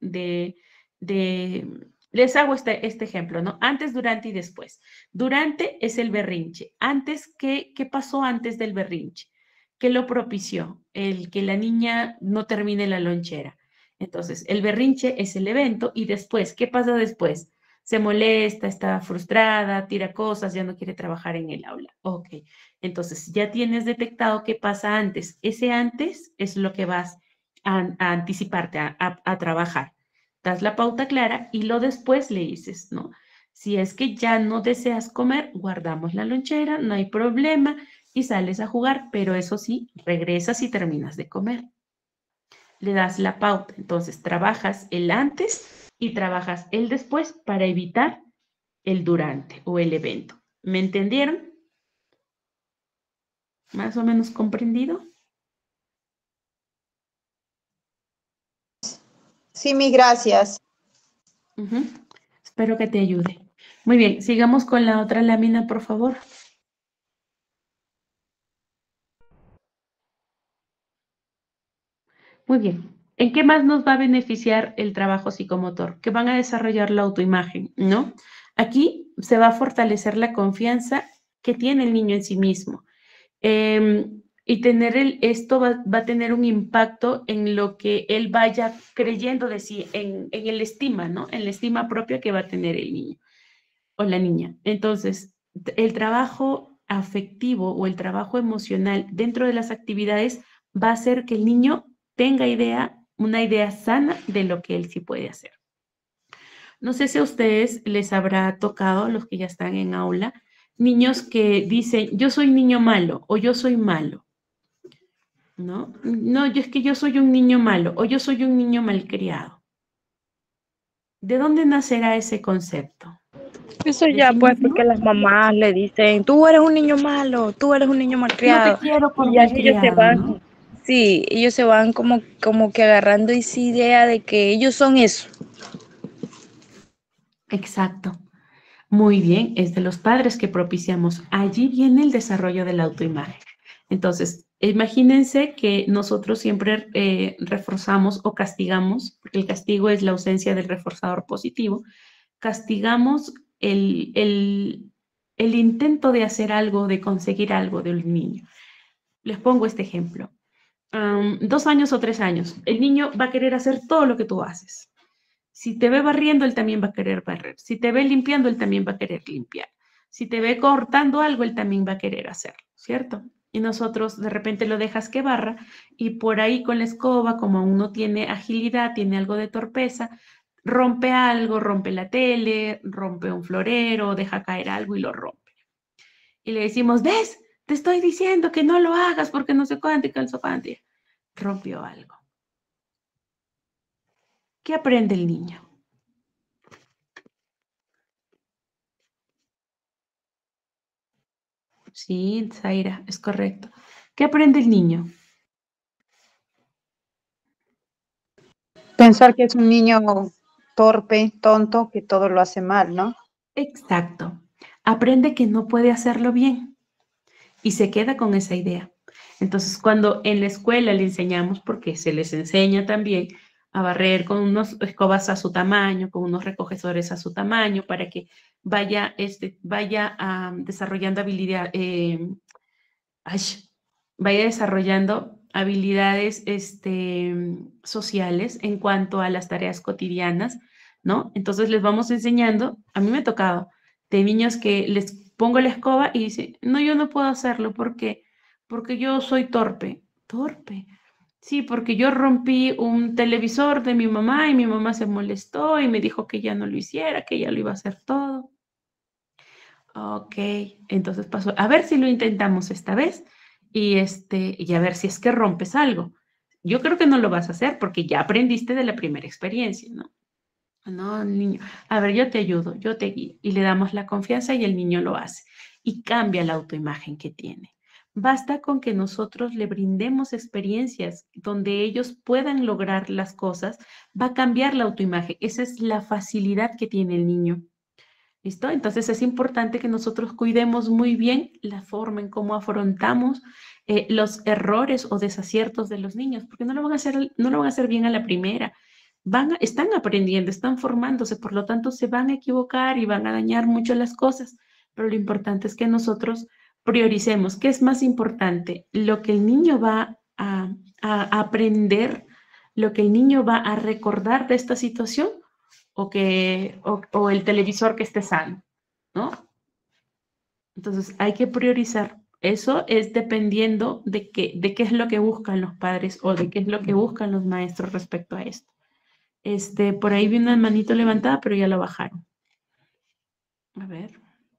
les hago este ejemplo, ¿no? Antes, durante y después. Durante es el berrinche. Antes, ¿qué pasó antes del berrinche? ¿Qué lo propició? El que la niña no termine la lonchera. Entonces, el berrinche es el evento y después, ¿qué pasa después? Se molesta, está frustrada, tira cosas, ya no quiere trabajar en el aula. Ok, entonces ya tienes detectado qué pasa antes. Ese antes es lo que vas a anticiparte, a trabajar. Das la pauta clara y lo después le dices, ¿no? Si es que ya no deseas comer, guardamos la lonchera, no hay problema y sales a jugar, pero eso sí, regresas y terminas de comer. Le das la pauta. Entonces, trabajas el antes y trabajas el después para evitar el durante o el evento. ¿Me entendieron? ¿Más o menos comprendido? Sí, mi gracias. Espero que te ayude. Muy bien, sigamos con la otra lámina, por favor. Muy bien. ¿En qué más nos va a beneficiar el trabajo psicomotor? Que van a desarrollar la autoimagen, ¿no? Aquí se va a fortalecer la confianza que tiene el niño en sí mismo. Y esto va a tener un impacto en lo que él vaya creyendo de sí, en el estima, ¿no? En la estima propia que va a tener el niño o la niña. Entonces, el trabajo afectivo o el trabajo emocional dentro de las actividades va a hacer que el niño tenga una idea sana de lo que él sí puede hacer. No sé si a ustedes les habrá tocado, los que ya están en aula, niños que dicen, yo soy niño malo o yo soy malo, ¿no? No, es que yo soy un niño malo o yo soy un niño malcriado. ¿De dónde nacerá ese concepto? Eso ¿De ya sí pues mismo? porque las mamás le dicen, tú eres un niño malo, tú eres un niño No te malcriado. quiero por Y ya ellos se malcriado, ¿no? van, sí, ellos se van como que agarrando esa idea de que ellos son eso. Exacto. Muy bien, es de los padres que propiciamos. Allí viene el desarrollo de la autoimagen. Entonces, imagínense que nosotros siempre reforzamos o castigamos, porque el castigo es la ausencia del reforzador positivo, castigamos el intento de hacer algo, de conseguir algo del niño. Les pongo este ejemplo. 2 años o 3 años, el niño va a querer hacer todo lo que tú haces. Si te ve barriendo, él también va a querer barrer. Si te ve limpiando, él también va a querer limpiar. Si te ve cortando algo, él también va a querer hacerlo, ¿cierto? Y nosotros de repente lo dejas que barra y por ahí con la escoba, como aún no tiene agilidad, tiene algo de torpeza, rompe algo, rompe la tele, rompe un florero, deja caer algo y lo rompe. Y le decimos, ¿ves? Te estoy diciendo que no lo hagas porque no sé cuánto y calzo cuánto. Rompió algo. ¿Qué aprende el niño? Sí, Zaira, es correcto. ¿Qué aprende el niño? Pensar que es un niño torpe, tonto, que todo lo hace mal, ¿no? Exacto. Aprende que no puede hacerlo bien y se queda con esa idea. Entonces, cuando en la escuela le enseñamos, porque se les enseña también a barrer con unos escobas a su tamaño, con unos recogedores a su tamaño, para que vaya, desarrollando habilidad, vaya desarrollando habilidades sociales en cuanto a las tareas cotidianas, ¿no? Entonces les vamos enseñando, a mí me ha tocado, de niños que les pongo la escoba y dicen, no, yo no puedo hacerlo porque yo soy torpe. Torpe. Sí, porque yo rompí un televisor de mi mamá y mi mamá se molestó y me dijo que ya no lo hiciera, que ella lo iba a hacer todo. Ok, entonces pasó. A ver si lo intentamos esta vez y a ver si es que rompes algo. Yo creo que no lo vas a hacer porque ya aprendiste de la primera experiencia, ¿no? No, niño. A ver, yo te ayudo, yo te guío. Y le damos la confianza y el niño lo hace. Y cambia la autoimagen que tiene. Basta con que nosotros le brindemos experiencias donde ellos puedan lograr las cosas, va a cambiar la autoimagen. Esa es la facilidad que tiene el niño. ¿Listo? Entonces es importante que nosotros cuidemos muy bien la forma en cómo afrontamos los errores o desaciertos de los niños, porque no lo van a hacer, no lo van a hacer bien a la primera. Están aprendiendo, están formándose, por lo tanto se van a equivocar y van a dañar mucho las cosas, pero lo importante es que nosotros prioricemos. ¿Qué es más importante? Lo que el niño va a aprender, lo que el niño va a recordar de esta situación o el televisor que esté sano, ¿no? Entonces hay que priorizar. Eso es dependiendo de qué es lo que buscan los padres o de qué es lo que buscan los maestros respecto a esto. Por ahí vi una manito levantada, pero ya lo bajaron. A ver.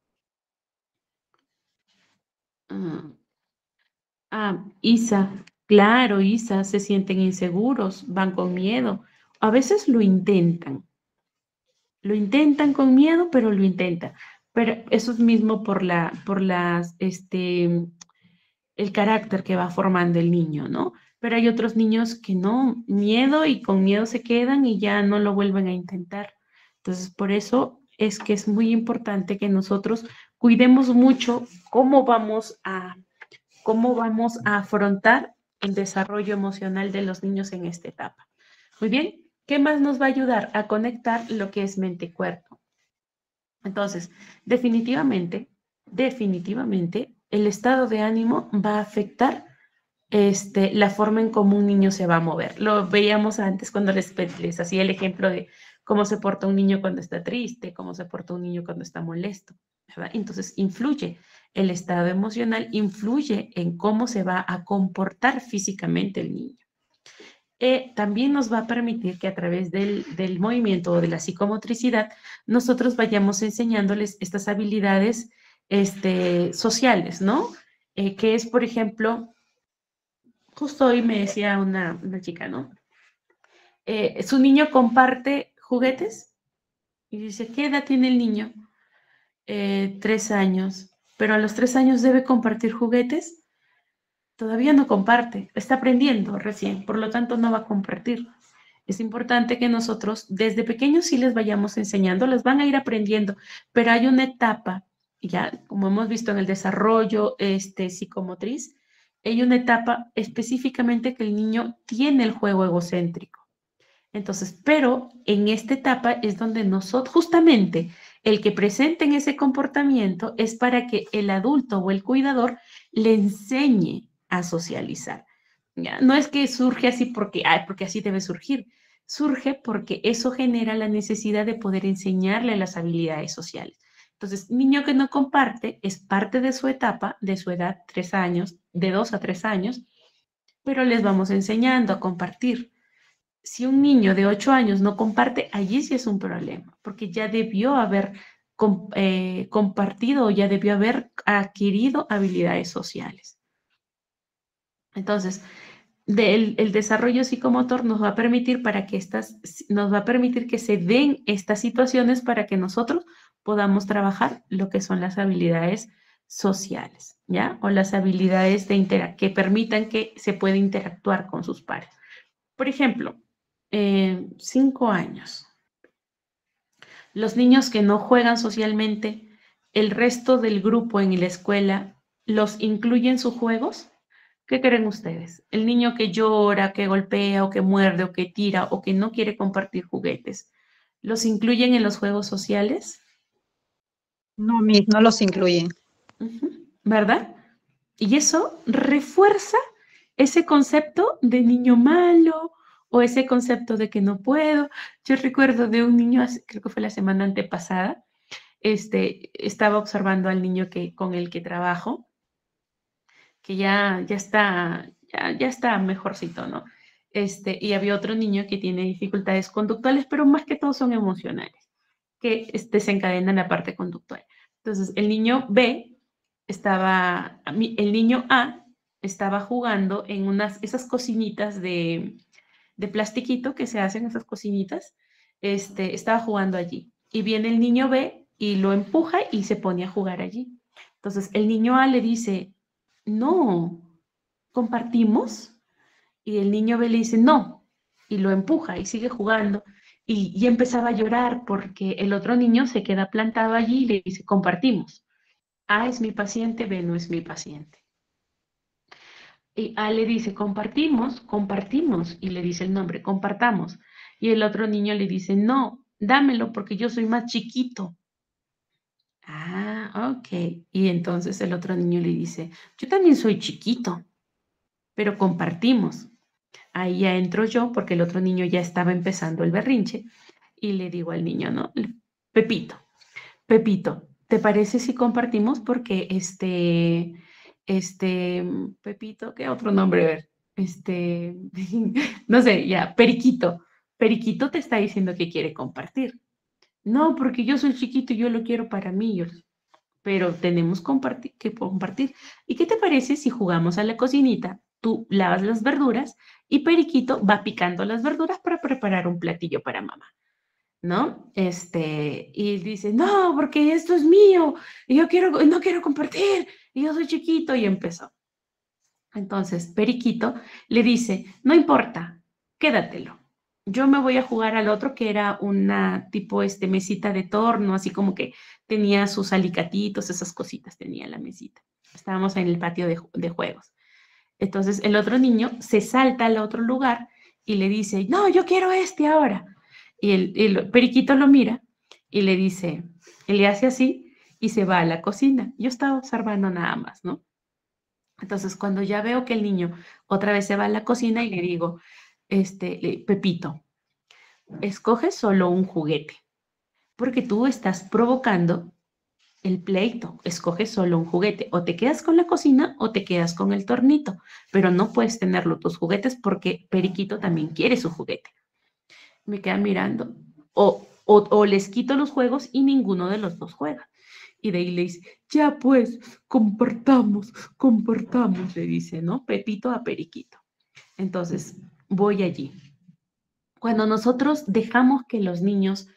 Isa, claro, Isa, se sienten inseguros, van con miedo. A veces lo intentan. Lo intentan con miedo, pero lo intentan. Pero eso es mismo el carácter que va formando el niño, ¿no? Pero hay otros niños que no, miedo y con miedo se quedan y ya no lo vuelven a intentar. Entonces, por eso es que es muy importante que nosotros cuidemos mucho cómo vamos a afrontar el desarrollo emocional de los niños en esta etapa. Muy bien, ¿qué más nos va a ayudar a conectar lo que es mente y cuerpo? Entonces, definitivamente, el estado de ánimo va a afectar la forma en cómo un niño se va a mover. Lo veíamos antes cuando les hacía el ejemplo de cómo se porta un niño cuando está triste, cómo se porta un niño cuando está molesto, ¿verdad? Entonces, influye el estado emocional, influye en cómo se va a comportar físicamente el niño. también nos va a permitir que a través del movimiento o de la psicomotricidad, nosotros vayamos enseñándoles estas habilidades sociales, ¿no? Que es, por ejemplo, justo hoy me decía una chica, ¿no? Su niño comparte juguetes y dice, ¿qué edad tiene el niño? 3 años, pero a los 3 años debe compartir juguetes. Todavía no comparte, está aprendiendo recién, por lo tanto no va a compartir. Es importante que nosotros desde pequeños sí les vayamos enseñando, les van a ir aprendiendo, pero hay una etapa, ya como hemos visto en el desarrollo psicomotriz, hay una etapa específicamente que el niño tiene el juego egocéntrico. Entonces, pero en esta etapa es donde nosotros, justamente, el que presenten ese comportamiento es para que el adulto o el cuidador le enseñe a socializar. ¿Ya? No es que surge así porque así debe surgir. Surge porque eso genera la necesidad de poder enseñarle las habilidades sociales. Entonces, niño que no comparte es parte de su etapa, de su edad, 3 años, de 2 a 3 años, pero les vamos enseñando a compartir. Si un niño de 8 años no comparte, allí sí es un problema, porque ya debió haber compartido o ya debió haber adquirido habilidades sociales. Entonces, el desarrollo psicomotor nos va a permitir nos va a permitir que se den estas situaciones para que nosotros podamos trabajar lo que son las habilidades sociales, ¿ya? O las habilidades que permitan que se pueda interactuar con sus pares. Por ejemplo, 5 años. Los niños que no juegan socialmente, el resto del grupo en la escuela, ¿los incluye en sus juegos? ¿Qué creen ustedes? El niño que llora, que golpea o que muerde o que tira o que no quiere compartir juguetes, ¿los incluyen en los juegos sociales? No, Miss, no los incluyen. ¿Verdad? Y eso refuerza ese concepto de niño malo o ese concepto de que no puedo. Yo recuerdo de un niño, creo que fue la semana antepasada, estaba observando al niño con el que trabajo, que ya está mejorcito, ¿no? Y había otro niño que tiene dificultades conductuales, pero más que todo son emocionales, que desencadenan la parte conductual. Entonces, el niño A estaba jugando en esas cocinitas de plastiquito que se hacen, esas cocinitas, estaba jugando allí. Y viene el niño B y lo empuja y se pone a jugar allí. Entonces, el niño A le dice, no, ¿compartimos? Y el niño B le dice, no, y lo empuja y sigue jugando. Y empezaba a llorar porque el otro niño se queda plantado allí y le dice, compartimos. A es mi paciente, B no es mi paciente. Y A le dice, compartimos, compartimos, y le dice el nombre, compartamos. Y el otro niño le dice, no, dámelo porque yo soy más chiquito. Ah, ok. Y entonces el otro niño le dice, yo también soy chiquito, pero compartimos. Ahí ya entro yo porque el otro niño ya estaba empezando el berrinche y le digo al niño, ¿no? Pepito, ¿te parece si compartimos? Porque Pepito, ¿qué otro nombre? A ver, no sé, ya, Periquito te está diciendo que quiere compartir. No, porque yo soy chiquito y yo lo quiero para mí, pero tenemos que compartir. ¿Y qué te parece si jugamos a la cocinita? Tú lavas las verduras y Periquito va picando las verduras para preparar un platillo para mamá, ¿no? Y dice, no, porque esto es mío y no quiero compartir y yo soy chiquito, y empezó. Entonces, Periquito le dice, no importa, quédatelo. Yo me voy a jugar al otro, que era una tipo mesita de torno, así como que tenía sus alicatitos, esas cositas tenía la mesita. Estábamos en el patio de juegos. Entonces, el otro niño se salta al otro lugar y le dice, no, yo quiero ahora. Y el Periquito lo mira y le dice, él le hace así y se va a la cocina. Yo estaba observando nada más, ¿no? Entonces, cuando ya veo que el niño otra vez se va a la cocina y le digo, Pepito, escoge solo un juguete, porque tú estás provocando el pleito, escoges solo un juguete, o te quedas con la cocina o te quedas con el tornito, pero no puedes tenerlo tus juguetes porque Periquito también quiere su juguete. Me quedan mirando, o les quito los juegos y ninguno de los dos juega. Y de ahí le dice, ya pues, compartamos, le dice, ¿no? Pepito a Periquito. Entonces, voy allí. Cuando nosotros dejamos que los niños,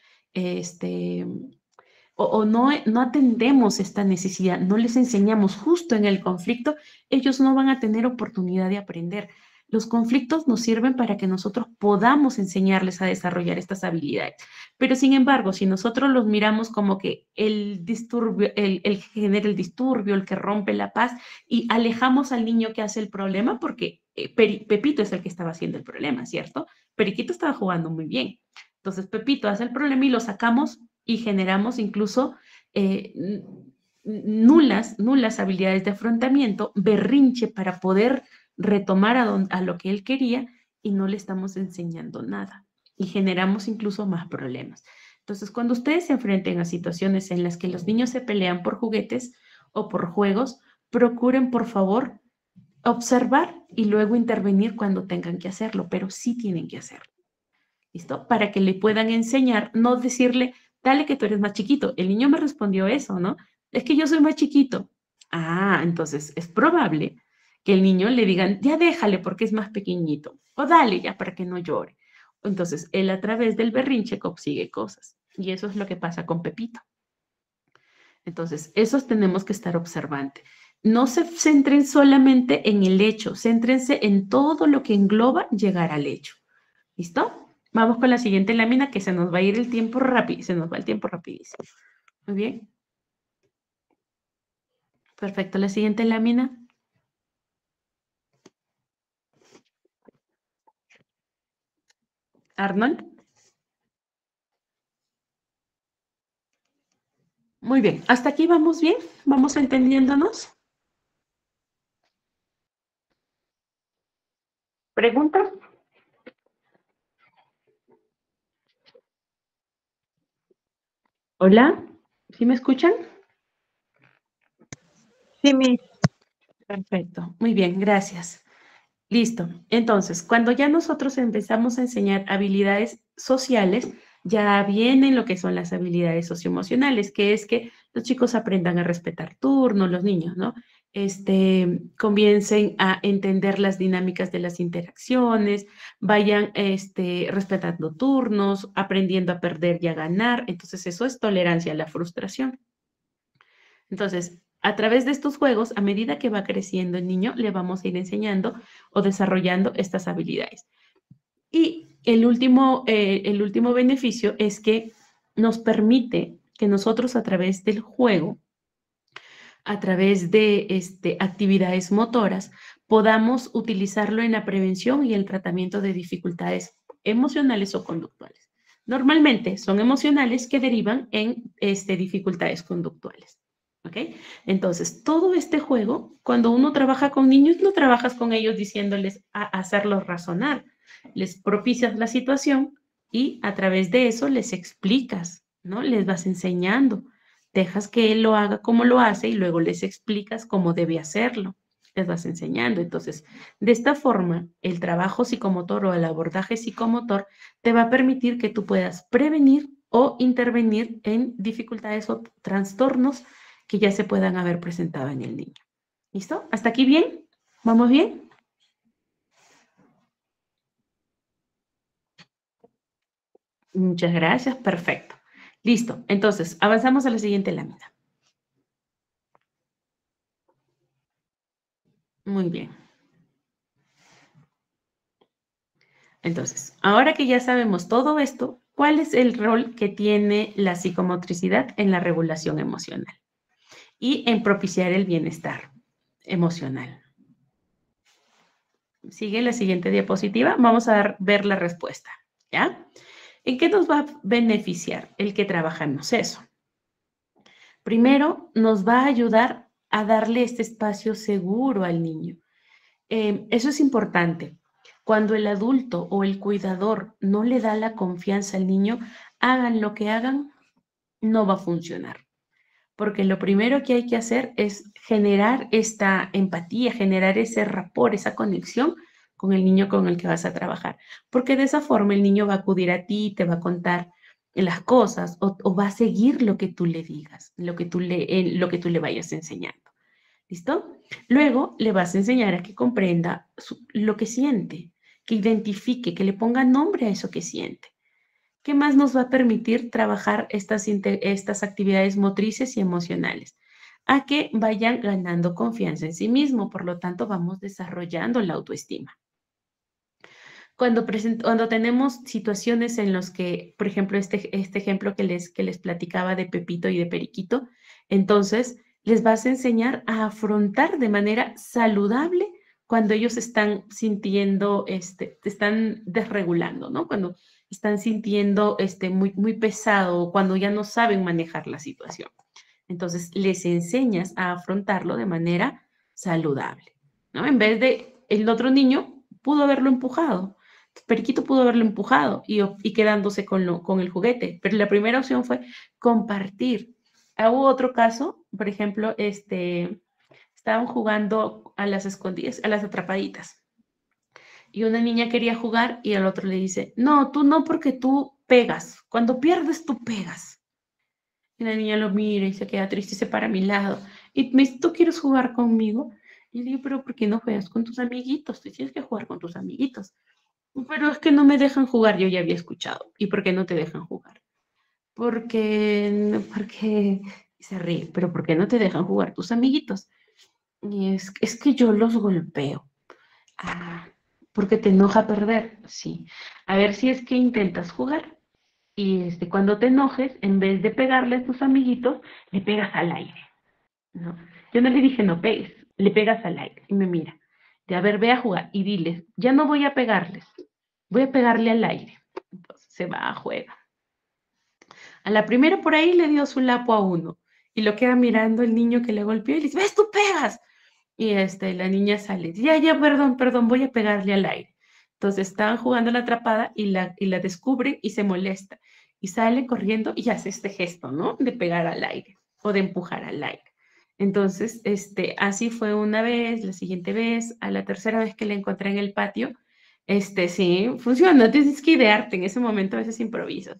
no atendemos esta necesidad, no les enseñamos justo en el conflicto, ellos no van a tener oportunidad de aprender. Los conflictos nos sirven para que nosotros podamos enseñarles a desarrollar estas habilidades. Pero sin embargo, si nosotros los miramos como que el disturbio, el que genera el disturbio, el que rompe la paz, y alejamos al niño que hace el problema, porque Pepito es el que estaba haciendo el problema, ¿cierto? Periquito estaba jugando muy bien. Entonces Pepito hace el problema y lo sacamos y generamos incluso nulas habilidades de afrontamiento, berrinche para poder retomar a lo que él quería y no le estamos enseñando nada y generamos incluso más problemas. Entonces, cuando ustedes se enfrenten a situaciones en las que los niños se pelean por juguetes o por juegos, procuren, por favor, observar y luego intervenir cuando tengan que hacerlo, pero sí tienen que hacerlo. ¿Listo? Para que le puedan enseñar, no decirle, dale que tú eres más chiquito. El niño me respondió eso, ¿no? Es que yo soy más chiquito. Ah, entonces es probable que el niño le digan, ya déjale porque es más pequeñito, o dale ya para que no llore. Entonces, él a través del berrinche consigue cosas. Y eso es lo que pasa con Pepito. Entonces, esos tenemos que estar observando. No se centren solamente en el hecho, céntrense en todo lo que engloba llegar al hecho. ¿Listo? Vamos con la siguiente lámina que se nos va a ir el tiempo rápido, se nos va el tiempo rapidísimo. Muy bien. Perfecto, la siguiente lámina. Arnold. Muy bien, hasta aquí vamos bien, vamos entendiéndonos. ¿Pregunta? Hola, ¿sí me escuchan? Sí, Miss. Perfecto, muy bien, gracias. Listo. Entonces, cuando ya nosotros empezamos a enseñar habilidades sociales, ya vienen lo que son las habilidades socioemocionales, que es que los chicos aprendan a respetar turnos, los niños, ¿no? Comiencen a entender las dinámicas de las interacciones, vayan respetando turnos, aprendiendo a perder y a ganar. Entonces, eso es tolerancia a la frustración. Entonces, a través de estos juegos, a medida que va creciendo el niño, le vamos a ir enseñando o desarrollando estas habilidades. Y el último beneficio es que nos permite que nosotros a través del juego, a través de actividades motoras, podamos utilizarlo en la prevención y el tratamiento de dificultades emocionales o conductuales. Normalmente son emocionales que derivan en dificultades conductuales. ¿Ok? Entonces, todo este juego, cuando uno trabaja con niños, no trabajas con ellos diciéndoles a hacerlos razonar. Les propicias la situación y a través de eso les explicas, ¿no? Les vas enseñando. Dejas que él lo haga como lo hace y luego les explicas cómo debe hacerlo. Les vas enseñando. Entonces, de esta forma, el trabajo psicomotor o el abordaje psicomotor te va a permitir que tú puedas prevenir o intervenir en dificultades o trastornos que ya se puedan haber presentado en el niño. ¿Listo? ¿Hasta aquí bien? ¿Vamos bien? Muchas gracias, perfecto. Listo, entonces avanzamos a la siguiente lámina. Muy bien. Entonces, ahora que ya sabemos todo esto, ¿cuál es el rol que tiene la psicomotricidad en la regulación emocional y en propiciar el bienestar emocional? Sigue la siguiente diapositiva. Vamos a ver la respuesta, ¿ya? ¿En qué nos va a beneficiar el que trabajemos eso? Primero, nos va a ayudar a darle este espacio seguro al niño. Eso es importante. Cuando el adulto o el cuidador no le da la confianza al niño, hagan lo que hagan, no va a funcionar. porque lo primero que hay que hacer es generar esta empatía, generar ese rapport, esa conexión con el niño con el que vas a trabajar, porque de esa forma el niño va a acudir a ti, te va a contar las cosas o va a seguir lo que tú le digas, lo que tú le vayas enseñando. ¿Listo? Luego le vas a enseñar a que comprenda lo que siente, que identifique, que le ponga nombre a eso que siente. ¿Qué más nos va a permitir trabajar estas actividades motrices y emocionales? A que vayan ganando confianza en sí mismo, por lo tanto vamos desarrollando la autoestima. Cuando tenemos situaciones en las que, por ejemplo, este ejemplo que les platicaba de Pepito y de Periquito, entonces les vas a enseñar a afrontar de manera saludable cuando ellos están sintiendo, te están desregulando, ¿no? Cuando están sintiendo muy, muy pesado o cuando ya no saben manejar la situación. Entonces, les enseñas a afrontarlo de manera saludable, ¿no? En vez de el otro niño pudo haberlo empujado. Periquito pudo haberlo empujado y quedándose con el juguete, pero la primera opción fue compartir. Hubo otro caso, por ejemplo, estaban jugando a las escondidas, a las atrapaditas. Y una niña quería jugar y el otro le dice, no, tú no porque tú pegas. Cuando pierdes, tú pegas. Y la niña lo mira y se queda triste y se para a mi lado. Y me dice, ¿tú quieres jugar conmigo? Y le digo, pero ¿por qué no juegas con tus amiguitos? Tú tienes que jugar con tus amiguitos. Pero es que no me dejan jugar, yo ya había escuchado. ¿Y por qué no te dejan jugar? Porque se ríe, pero ¿por qué no te dejan jugar tus amiguitos? Y es que yo los golpeo. Ah, porque te enoja perder. Sí. A ver si es que intentas jugar. Y cuando te enojes, en vez de pegarle a tus amiguitos, le pegas al aire. ¿No? Yo no le dije no pegues, le pegas al aire. Y me mira. De a ver, ve a jugar y diles, ya no voy a pegarles, voy a pegarle al aire. Entonces se va a jugar. A la primera por ahí le dio su lapo a uno y lo queda mirando el niño que le golpeó y le dice, ves, tú pegas. Y la niña sale, ya, perdón, voy a pegarle al aire. Entonces estaban jugando la atrapada y la descubre y se molesta. Y sale corriendo y hace este gesto, ¿no? De pegar al aire o de empujar al aire. Entonces, así fue una vez, la siguiente vez, a la tercera vez que la encontré en el patio, sí, funciona, tienes que idearte, en ese momento a veces improvisas.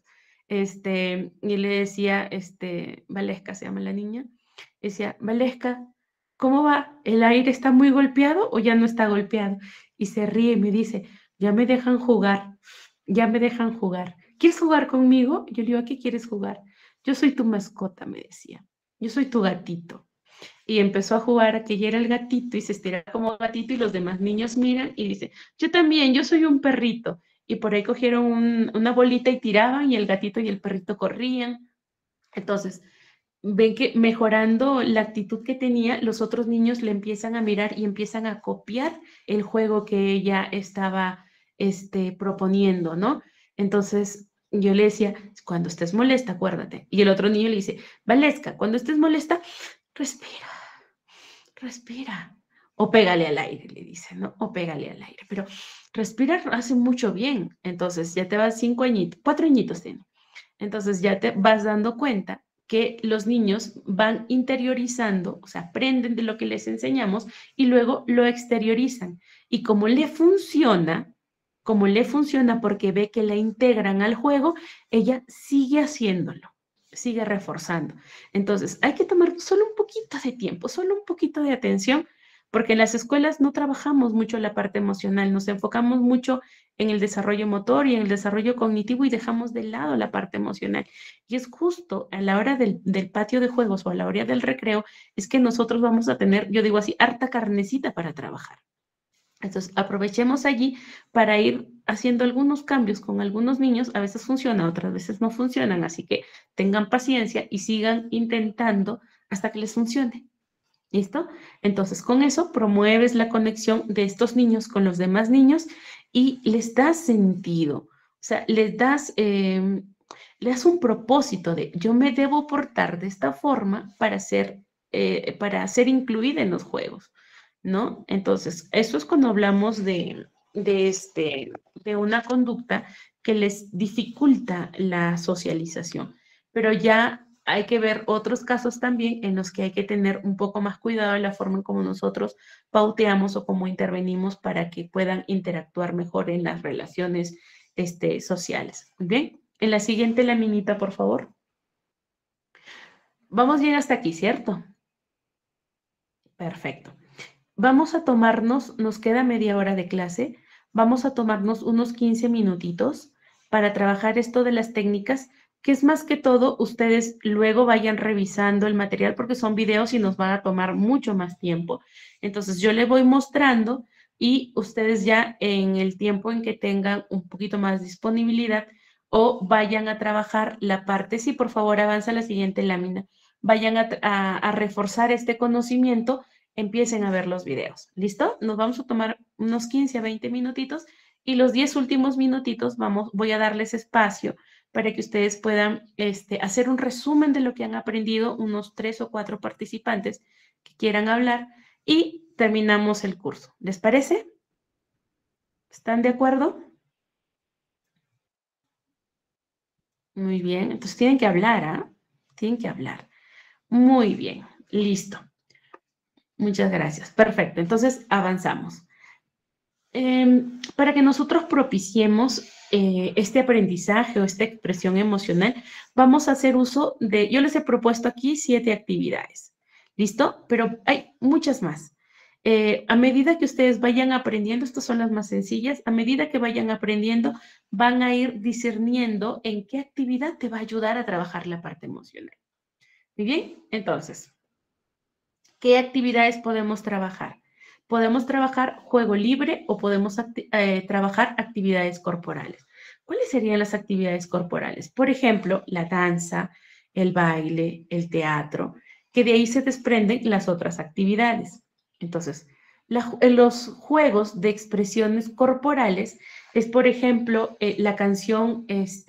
Y le decía, Valesca se llama la niña, decía, Valesca, ¿cómo va? ¿El aire está muy golpeado o ya no está golpeado? Y se ríe y me dice, ya me dejan jugar, ya me dejan jugar. ¿Quieres jugar conmigo? Yo le digo, ¿a qué quieres jugar? Yo soy tu mascota, me decía. Yo soy tu gatito. Y empezó a jugar a que ella era el gatito y se estira como gatito y los demás niños miran y dice, yo también, yo soy un perrito. Y por ahí cogieron una bolita y tiraban y el gatito y el perrito corrían. Entonces, ven que mejorando la actitud que tenía, los otros niños le empiezan a mirar y empiezan a copiar el juego que ella estaba proponiendo, ¿no? Entonces, yo le decía, cuando estés molesta, acuérdate. Y el otro niño le dice, Valesca, cuando estés molesta, respira, respira. O pégale al aire, le dice, ¿no? O pégale al aire. Pero respirar hace mucho bien. Entonces, ya te vas 5 añitos, 4 añitos tiene. Entonces, ya te vas dando cuenta que los niños van interiorizando, o sea, aprenden de lo que les enseñamos y luego lo exteriorizan. Y como le funciona porque ve que la integran al juego, ella sigue haciéndolo, sigue reforzando. Entonces, hay que tomar solo un poquito de tiempo, solo un poquito de atención, porque en las escuelas no trabajamos mucho la parte emocional, nos enfocamos mucho en el desarrollo motor y en el desarrollo cognitivo y dejamos de lado la parte emocional. Y es justo a la hora del patio de juegos o a la hora del recreo, es que nosotros vamos a tener, yo digo así, harta carnecita para trabajar. Entonces, aprovechemos allí para ir haciendo algunos cambios con algunos niños. A veces funciona, otras veces no funcionan, así que tengan paciencia y sigan intentando hasta que les funcione. ¿Listo? Entonces, con eso promueves la conexión de estos niños con los demás niños y les das sentido. O sea, les das un propósito de yo me debo portar de esta forma para ser incluida en los juegos, ¿no? Entonces, eso es cuando hablamos de una conducta que les dificulta la socialización. Pero ya hay que ver otros casos también en los que hay que tener un poco más cuidado en la forma en cómo nosotros pauteamos o cómo intervenimos para que puedan interactuar mejor en las relaciones sociales. Muy bien. En la siguiente laminita, por favor. Vamos bien hasta aquí, ¿cierto? Perfecto. Vamos a tomarnos, nos queda media hora de clase, vamos a tomarnos unos 15 minutitos para trabajar esto de las técnicas, que es más que todo, ustedes luego vayan revisando el material porque son videos y nos van a tomar mucho más tiempo. Entonces yo les voy mostrando y ustedes ya en el tiempo en que tengan un poquito más disponibilidad o vayan a trabajar la parte, sí, por favor avanza a la siguiente lámina, vayan a reforzar este conocimiento, empiecen a ver los videos. ¿Listo? Nos vamos a tomar unos 15 a 20 minutitos y los 10 últimos minutitos voy a darles espacio para que ustedes puedan hacer un resumen de lo que han aprendido, unos 3 o 4 participantes que quieran hablar y terminamos el curso. ¿Les parece? ¿Están de acuerdo? Muy bien, entonces tienen que hablar, ¿ah? Tienen que hablar. Muy bien, listo. Muchas gracias. Perfecto, entonces avanzamos. Para que nosotros propiciemos este aprendizaje o esta expresión emocional, vamos a hacer uso yo les he propuesto aquí 7 actividades, ¿listo? Pero hay muchas más. A medida que ustedes vayan aprendiendo, estas son las más sencillas, a medida que vayan aprendiendo, van a ir discerniendo en qué actividad te va a ayudar a trabajar la parte emocional. Muy bien, entonces, ¿qué actividades podemos trabajar? Podemos trabajar juego libre o podemos trabajar actividades corporales. ¿Cuáles serían las actividades corporales? Por ejemplo, la danza, el baile, el teatro, que de ahí se desprenden las otras actividades. Entonces, los juegos de expresiones corporales es, por ejemplo, la canción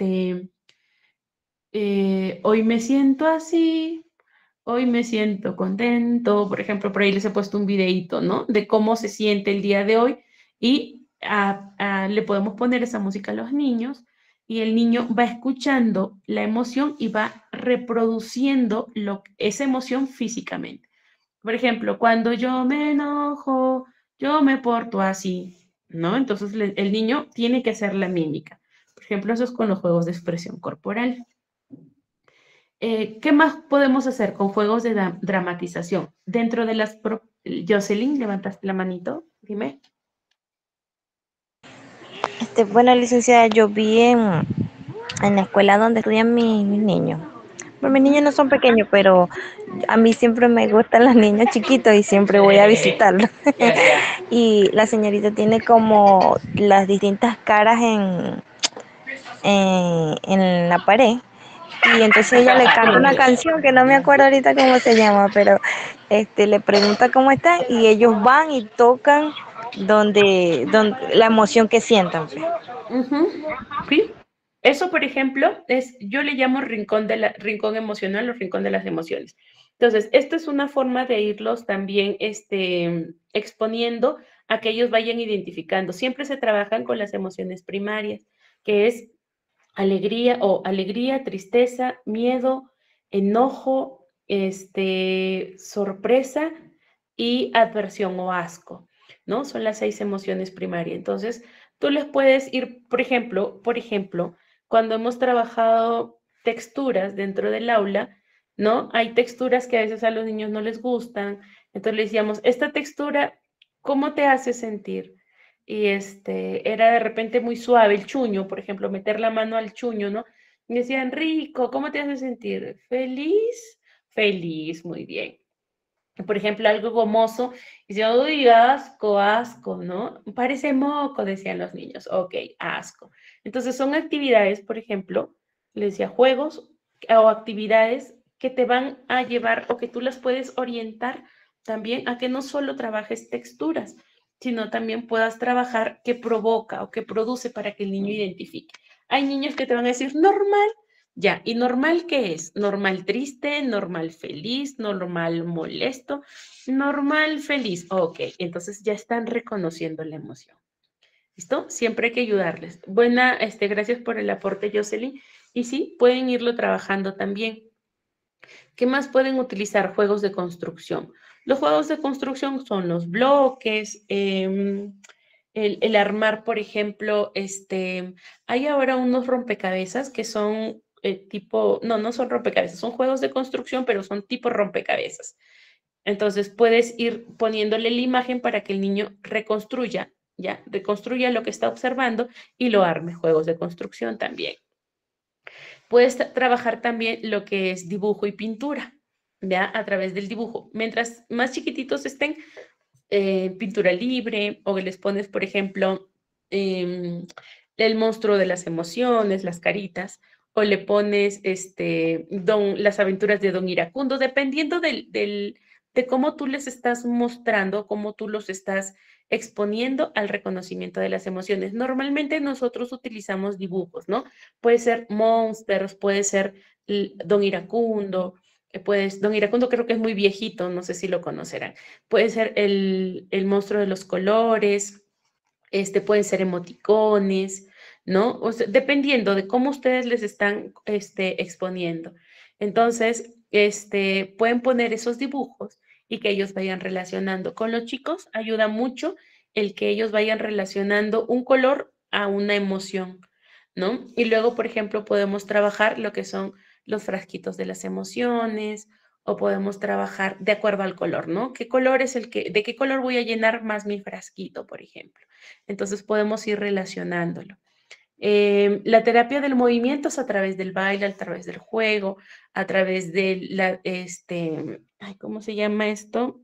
Hoy me siento así, hoy me siento contento. Por ejemplo, por ahí les he puesto un videíto, ¿no? De cómo se siente el día de hoy y le podemos poner esa música a los niños y el niño va escuchando la emoción y va reproduciendo esa emoción físicamente. Por ejemplo, cuando yo me enojo, yo me porto así, ¿no? Entonces el niño tiene que hacer la mímica. Por ejemplo, eso es con los juegos de expresión corporal. ¿Qué más podemos hacer con juegos de dramatización? Dentro de las... Jocelyn, levantaste la manito, dime. Bueno, licenciada, yo vi en la escuela donde estudian mis niños. Pues mis niños no son pequeños, pero a mí siempre me gustan los niños chiquitos y siempre voy a visitarlos. Y la señorita tiene como las distintas caras en la pared. Y entonces ella le canta una canción que no me acuerdo ahorita cómo se llama, pero le pregunta cómo están y ellos van y tocan donde la emoción que sientan. Sí. Eso, por ejemplo, yo le llamo rincón emocional o rincón de las emociones. Entonces, esta es una forma de irlos también exponiendo a que ellos vayan identificando. Siempre se trabajan con las emociones primarias, que es alegría, tristeza, miedo, enojo, sorpresa y adversión o asco, ¿no? Son las 6 emociones primarias. Entonces, tú les puedes ir, por ejemplo, cuando hemos trabajado texturas dentro del aula, ¿no? Hay texturas que a veces a los niños no les gustan. Entonces le decíamos, esta textura, ¿cómo te hace sentir? Y era de repente muy suave el chuño, por ejemplo, meter la mano al chuño, ¿no? Y decían, rico, ¿cómo te hace sentir? ¿Feliz? Feliz, muy bien. Por ejemplo, algo gomoso, y decían, uy, asco, asco, ¿no? Parece moco, decían los niños. Ok, asco. Entonces son actividades, por ejemplo, les decía, juegos o actividades que te van a llevar o que tú las puedes orientar también a que no solo trabajes texturas, sino también puedas trabajar qué provoca o qué produce para que el niño identifique. Hay niños que te van a decir normal, ya, ¿y normal qué es? Normal triste, normal feliz, normal molesto, normal feliz. Ok, entonces ya están reconociendo la emoción. ¿Listo? Siempre hay que ayudarles. Gracias por el aporte, Jocelyn. Y sí, pueden irlo trabajando también. ¿Qué más pueden utilizar? Juegos de construcción. Los juegos de construcción son los bloques, el armar, por ejemplo, hay ahora unos rompecabezas que son tipo, no son rompecabezas, son juegos de construcción, pero son tipo rompecabezas. Entonces puedes ir poniéndole la imagen para que el niño reconstruya, ya, reconstruya lo que está observando y lo arme. Juegos de construcción también. Puedes trabajar también lo que es dibujo y pintura, ¿ya? A través del dibujo. Mientras más chiquititos estén, pintura libre, o les pones, por ejemplo, el monstruo de las emociones, las caritas, o le pones las aventuras de Don Iracundo, dependiendo de cómo tú les estás mostrando, cómo tú los estás exponiendo al reconocimiento de las emociones. Normalmente nosotros utilizamos dibujos, ¿no? Puede ser monsters, puede ser Don Iracundo, Don Iracundo creo que es muy viejito, no sé si lo conocerán. Puede ser el monstruo de los colores, pueden ser emoticones, ¿no? O sea, dependiendo de cómo ustedes les están exponiendo. Entonces, pueden poner esos dibujos y que ellos vayan relacionando. Con los chicos ayuda mucho el que ellos vayan relacionando un color a una emoción, ¿no? Y luego, por ejemplo, podemos trabajar lo que son los frasquitos de las emociones, o podemos trabajar de acuerdo al color, ¿no? ¿Qué color es de qué color voy a llenar más mi frasquito, por ejemplo? Entonces podemos ir relacionándolo. La terapia del movimiento es a través del baile, a través del juego, a través de ¿cómo se llama esto?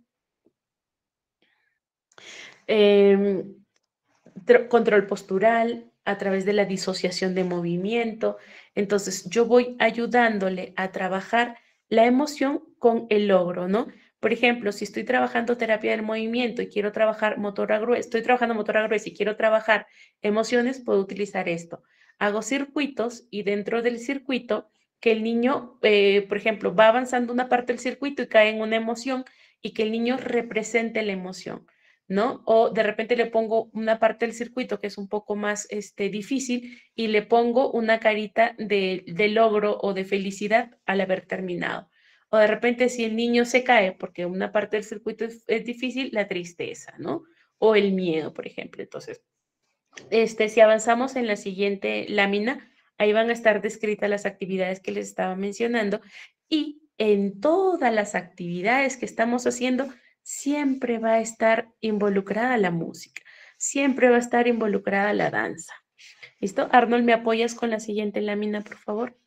Control postural, a través de la disociación de movimiento. Entonces, yo voy ayudándole a trabajar la emoción con el logro, ¿no? Por ejemplo, si estoy trabajando terapia del movimiento y quiero trabajar motora gruesa, estoy trabajando motora gruesa y quiero trabajar emociones, puedo utilizar esto. Hago circuitos y dentro del circuito, que el niño, por ejemplo, va avanzando una parte del circuito y cae en una emoción y que el niño represente la emoción, ¿no? O de repente le pongo una parte del circuito que es un poco más difícil y le pongo una carita de logro o de felicidad al haber terminado. O de repente si el niño se cae porque una parte del circuito es difícil, la tristeza, ¿no? O el miedo, por ejemplo. Entonces, si avanzamos en la siguiente lámina, ahí van a estar descritas las actividades que les estaba mencionando y en todas las actividades que estamos haciendo, siempre va a estar involucrada la música, siempre va a estar involucrada la danza. ¿Listo? Arnold, ¿me apoyas con la siguiente lámina, por favor?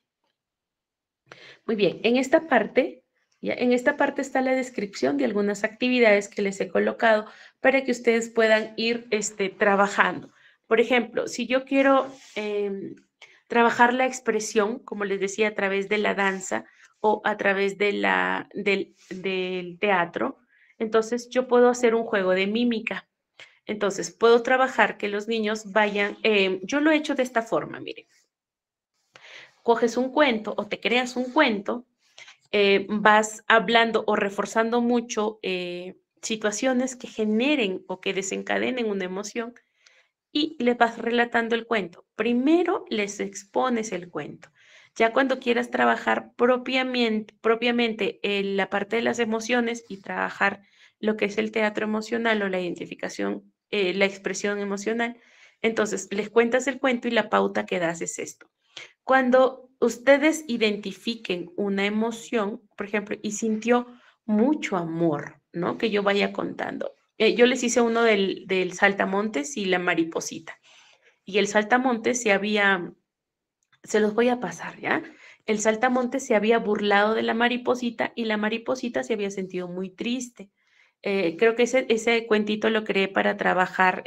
Muy bien, en esta parte está la descripción de algunas actividades que les he colocado para que ustedes puedan ir trabajando. Por ejemplo, si yo quiero trabajar la expresión, como les decía, a través de la danza o a través del teatro, entonces yo puedo hacer un juego de mímica. Entonces, puedo trabajar que los niños vayan, yo lo he hecho de esta forma, miren. Coges un cuento o te creas un cuento, vas hablando o reforzando mucho situaciones que generen o que desencadenen una emoción y le vas relatando el cuento. Primero les expones el cuento. Ya cuando quieras trabajar propiamente la parte de las emociones y trabajar lo que es el teatro emocional o la identificación, la expresión emocional, entonces les cuentas el cuento y la pauta que das es esto. Cuando ustedes identifiquen una emoción, por ejemplo, y sintió mucho amor, ¿no? Que yo vaya contando. Yo les hice uno del saltamontes y la mariposita. Y el saltamontes se los voy a pasar, ¿ya? El saltamontes se había burlado de la mariposita y la mariposita se había sentido muy triste. Creo que ese cuentito lo creé para trabajar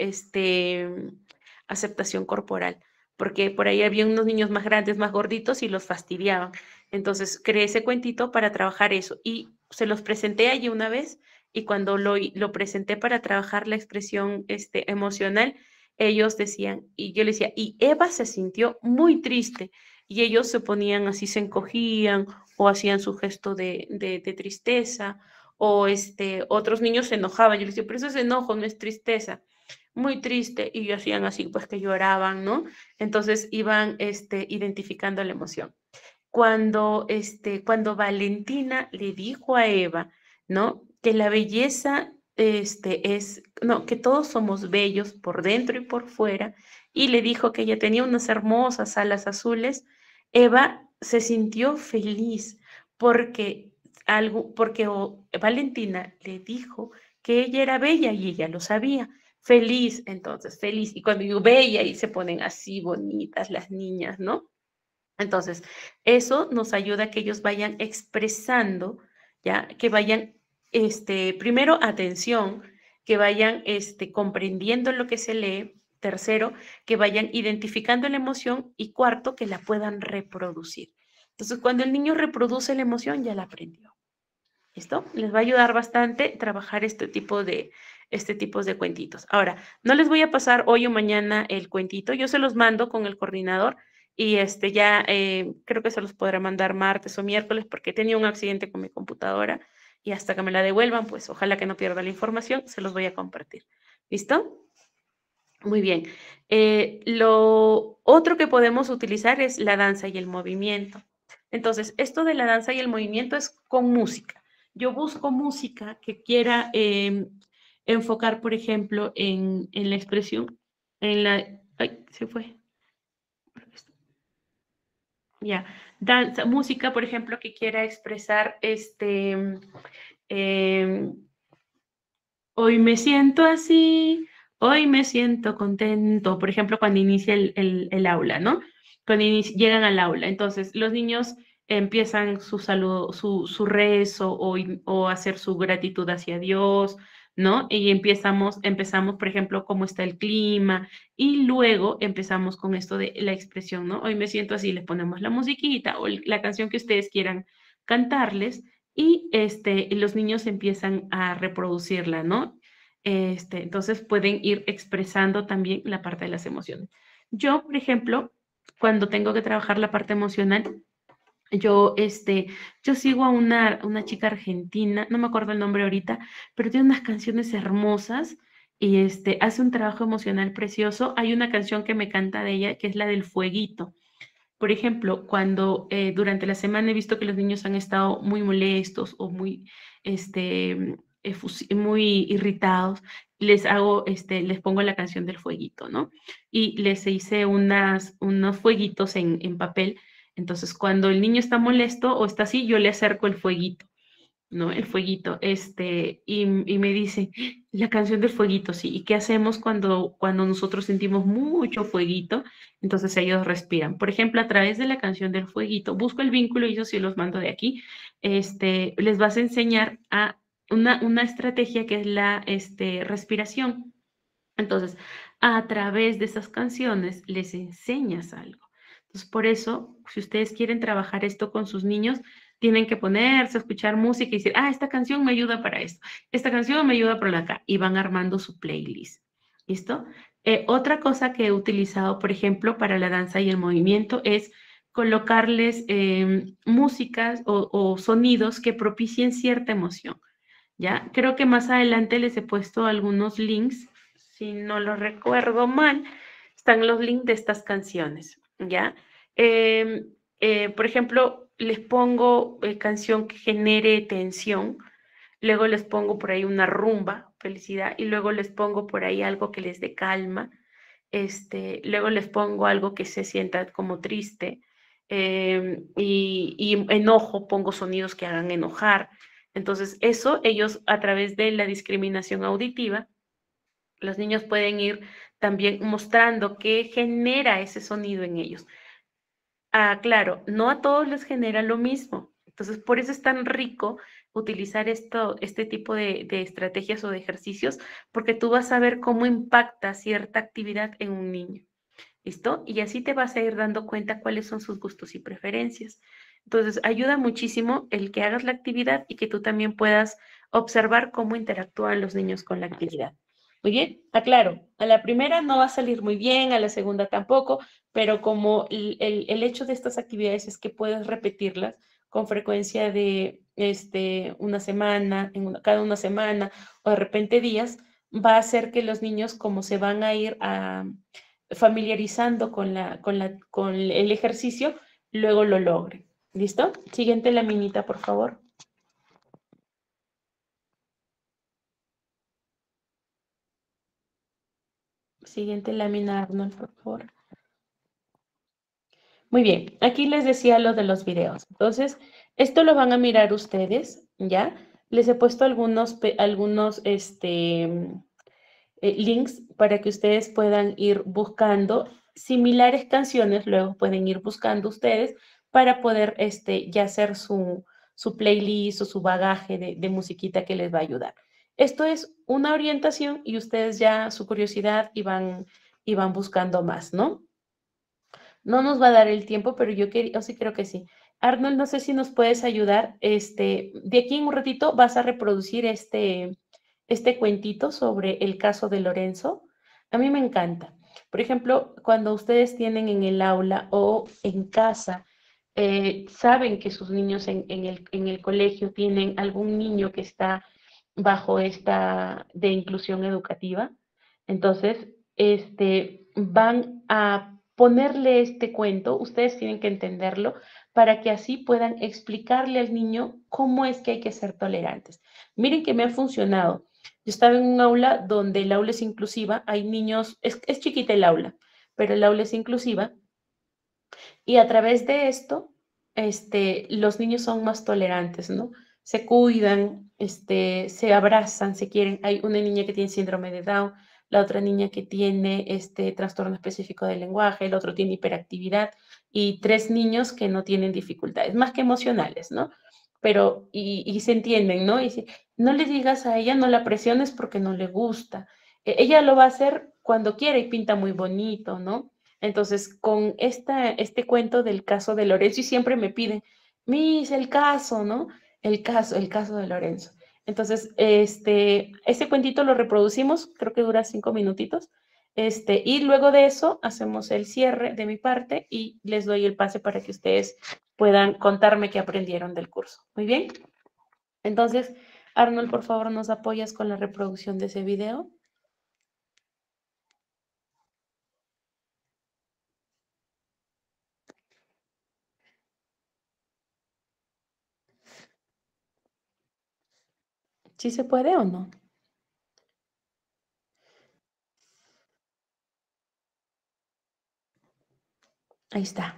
aceptación corporal, porque por ahí había unos niños más grandes, más gorditos y los fastidiaban. Entonces creé ese cuentito para trabajar eso y se los presenté allí una vez y cuando lo presenté para trabajar la expresión emocional, ellos decían, y yo les decía, y Eva se sintió muy triste y ellos se ponían así, se encogían o hacían su gesto de tristeza o otros niños se enojaban. Yo les decía, pero eso es enojo, no es tristeza. Muy triste y hacían así, pues que lloraban, ¿no? Entonces iban identificando la emoción. cuando Valentina le dijo a Eva, ¿no? Que la belleza no, que todos somos bellos por dentro y por fuera, y le dijo que ella tenía unas hermosas alas azules, Eva se sintió feliz porque Valentina le dijo que ella era bella y ella lo sabía. Feliz, entonces, feliz. Y cuando digo bella, y se ponen así bonitas las niñas, ¿no? Entonces, eso nos ayuda a que ellos vayan expresando, ¿ya? Que vayan, primero, atención, que vayan, comprendiendo lo que se lee. Tercero, que vayan identificando la emoción. Y cuarto, que la puedan reproducir. Entonces, cuando el niño reproduce la emoción, ya la aprendió. ¿Listo? Les va a ayudar bastante trabajar este tipo de cuentitos. Ahora, no les voy a pasar hoy o mañana el cuentito, yo se los mando con el coordinador y ya creo que se los podrá mandar martes o miércoles porque he tenido un accidente con mi computadora y hasta que me la devuelvan, pues ojalá que no pierda la información, se los voy a compartir. ¿Listo? Muy bien. Lo otro que podemos utilizar es la danza y el movimiento. Entonces, esto de la danza y el movimiento es con música. Yo busco música que quiera enfocar, por ejemplo, en la expresión, en la... Ay, se fue. Ya, danza, música, por ejemplo, que quiera expresar em, hoy me siento así, hoy me siento contento. Por ejemplo, cuando inicia el aula, ¿no? Cuando llegan al aula. Entonces, los niños empiezan su saludo, su rezo o hacer su gratitud hacia Dios, ¿no? Y empezamos, por ejemplo, cómo está el clima y luego empezamos con esto de la expresión, ¿no? Hoy me siento así, les ponemos la musiquita o la canción que ustedes quieran cantarles y los niños empiezan a reproducirla, ¿no? Entonces pueden ir expresando también la parte de las emociones. Yo, por ejemplo, cuando tengo que trabajar la parte emocional, yo sigo a una chica argentina, no me acuerdo el nombre ahorita, pero tiene unas canciones hermosas y hace un trabajo emocional precioso. Hay una canción que me canta de ella, que es la del fueguito. Por ejemplo, cuando durante la semana he visto que los niños han estado muy molestos o muy, muy irritados, les pongo la canción del fueguito, ¿no? Y les hice unos fueguitos en papel. Entonces, cuando el niño está molesto o está así, yo le acerco el fueguito, ¿no? El fueguito, y me dice, la canción del fueguito, sí. ¿Y qué hacemos cuando nosotros sentimos mucho fueguito? Entonces ellos respiran. Por ejemplo, a través de la canción del fueguito, busco el vínculo y yo sí los mando de aquí, les vas a enseñar a una estrategia que es la respiración. Entonces, a través de esas canciones les enseñas algo. Entonces, por eso, si ustedes quieren trabajar esto con sus niños, tienen que ponerse a escuchar música y decir, esta canción me ayuda para esto, esta canción me ayuda para acá, y van armando su playlist. ¿Listo? Otra cosa que he utilizado, por ejemplo, para la danza y el movimiento es colocarles músicas o sonidos que propicien cierta emoción. ¿Ya? Creo que más adelante les he puesto algunos links, si no lo recuerdo mal, están los links de estas canciones, ¿ya? Por ejemplo, les pongo canción que genere tensión, luego les pongo por ahí una rumba, felicidad, y luego les pongo por ahí algo que les dé calma, luego les pongo algo que se sienta como triste, y enojo, pongo sonidos que hagan enojar. Entonces, eso ellos a través de la discriminación auditiva, los niños pueden ir también mostrando qué genera ese sonido en ellos. Claro, no a todos les genera lo mismo. Entonces, por eso es tan rico utilizar este tipo de estrategias o de ejercicios, porque tú vas a ver cómo impacta cierta actividad en un niño. ¿Listo? Y así te vas a ir dando cuenta cuáles son sus gustos y preferencias. Entonces, ayuda muchísimo el que hagas la actividad y que tú también puedas observar cómo interactúan los niños con la actividad. Muy bien, claro, a la primera no va a salir muy bien, a la segunda tampoco, pero como el hecho de estas actividades es que puedes repetirlas con frecuencia de una semana, cada una semana o de repente días, va a hacer que los niños, como se van a ir familiarizando con el ejercicio, luego lo logren. ¿Listo? Siguiente laminita, por favor. Siguiente lámina, Arnold, por favor. Muy bien, aquí les decía lo de los videos. Entonces, esto lo van a mirar ustedes, ¿ya? Les he puesto algunos links para que ustedes puedan ir buscando similares canciones, luego pueden ir buscando ustedes para poder ya hacer su playlist o su bagaje de musiquita que les va a ayudar. Esto es una orientación y ustedes ya su curiosidad y van buscando más, ¿no? No nos va a dar el tiempo, pero yo sí creo que sí. Arnold, no sé si nos puedes ayudar. De aquí en un ratito vas a reproducir este cuentito sobre el caso de Lorenzo. A mí me encanta. Por ejemplo, cuando ustedes tienen en el aula o en casa, saben que sus niños en el colegio tienen algún niño que está bajo esta de inclusión educativa. Entonces, van a ponerle este cuento, ustedes tienen que entenderlo para que así puedan explicarle al niño cómo es que hay que ser tolerantes. Miren que me ha funcionado. Yo estaba en un aula donde el aula es inclusiva, hay niños, es chiquita el aula, pero el aula es inclusiva y a través de esto, los niños son más tolerantes, ¿no? Se cuidan, se abrazan, se quieren. Hay una niña que tiene síndrome de Down, la otra niña que tiene este trastorno específico del lenguaje, el otro tiene hiperactividad y 3 niños que no tienen dificultades, más que emocionales, ¿no? Pero, y se entienden, ¿no? Y si no le digas a ella, no la presiones porque no le gusta. Ella lo va a hacer cuando quiera y pinta muy bonito, ¿no? Entonces, con este cuento del caso de Lorenzo, y siempre me piden, Miss, el caso, ¿no? El caso de Lorenzo. Entonces, ese cuentito lo reproducimos, creo que dura 5 minutitos, y luego de eso hacemos el cierre de mi parte y les doy el pase para que ustedes puedan contarme qué aprendieron del curso. Muy bien. Entonces, Arnold, por favor, ¿nos apoyas con la reproducción de ese video? ¿Sí se puede o no? Ahí está.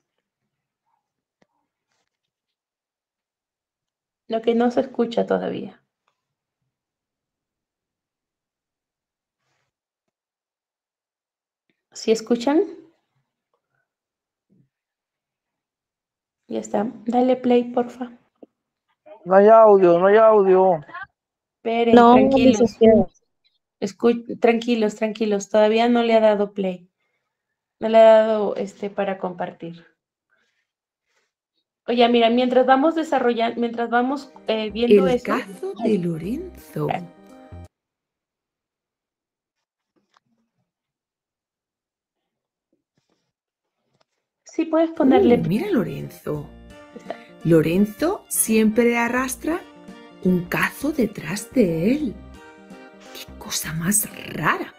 Lo que no se escucha todavía. ¿Sí escuchan? Ya está. Dale play, porfa. No hay audio, no hay audio. Esperen, No, tranquilos. licenciada. Tranquilos, tranquilos. Todavía no le ha dado play. No le ha dado para compartir. Oye, mira, mientras vamos desarrollando, mientras vamos viendo El eso. caso de Lorenzo. Sí, puedes ponerle. Mira Lorenzo. Está. Lorenzo siempre arrastra un cazo detrás de él. ¡Qué cosa más rara!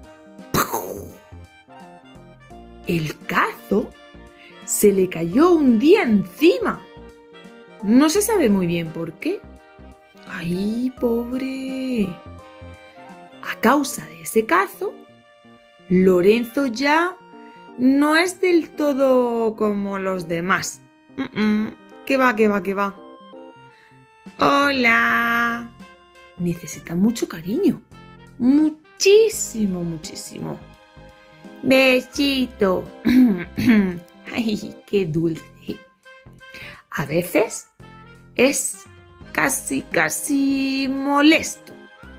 El cazo se le cayó un día encima. No se sabe muy bien por qué. ¡Ay, pobre! A causa de ese cazo, Lorenzo ya no es del todo como los demás. ¿Qué va, qué va, qué va? ¡Hola! Necesita mucho cariño. Muchísimo, muchísimo. Besito. ¡Ay, qué dulce! A veces es casi molesto.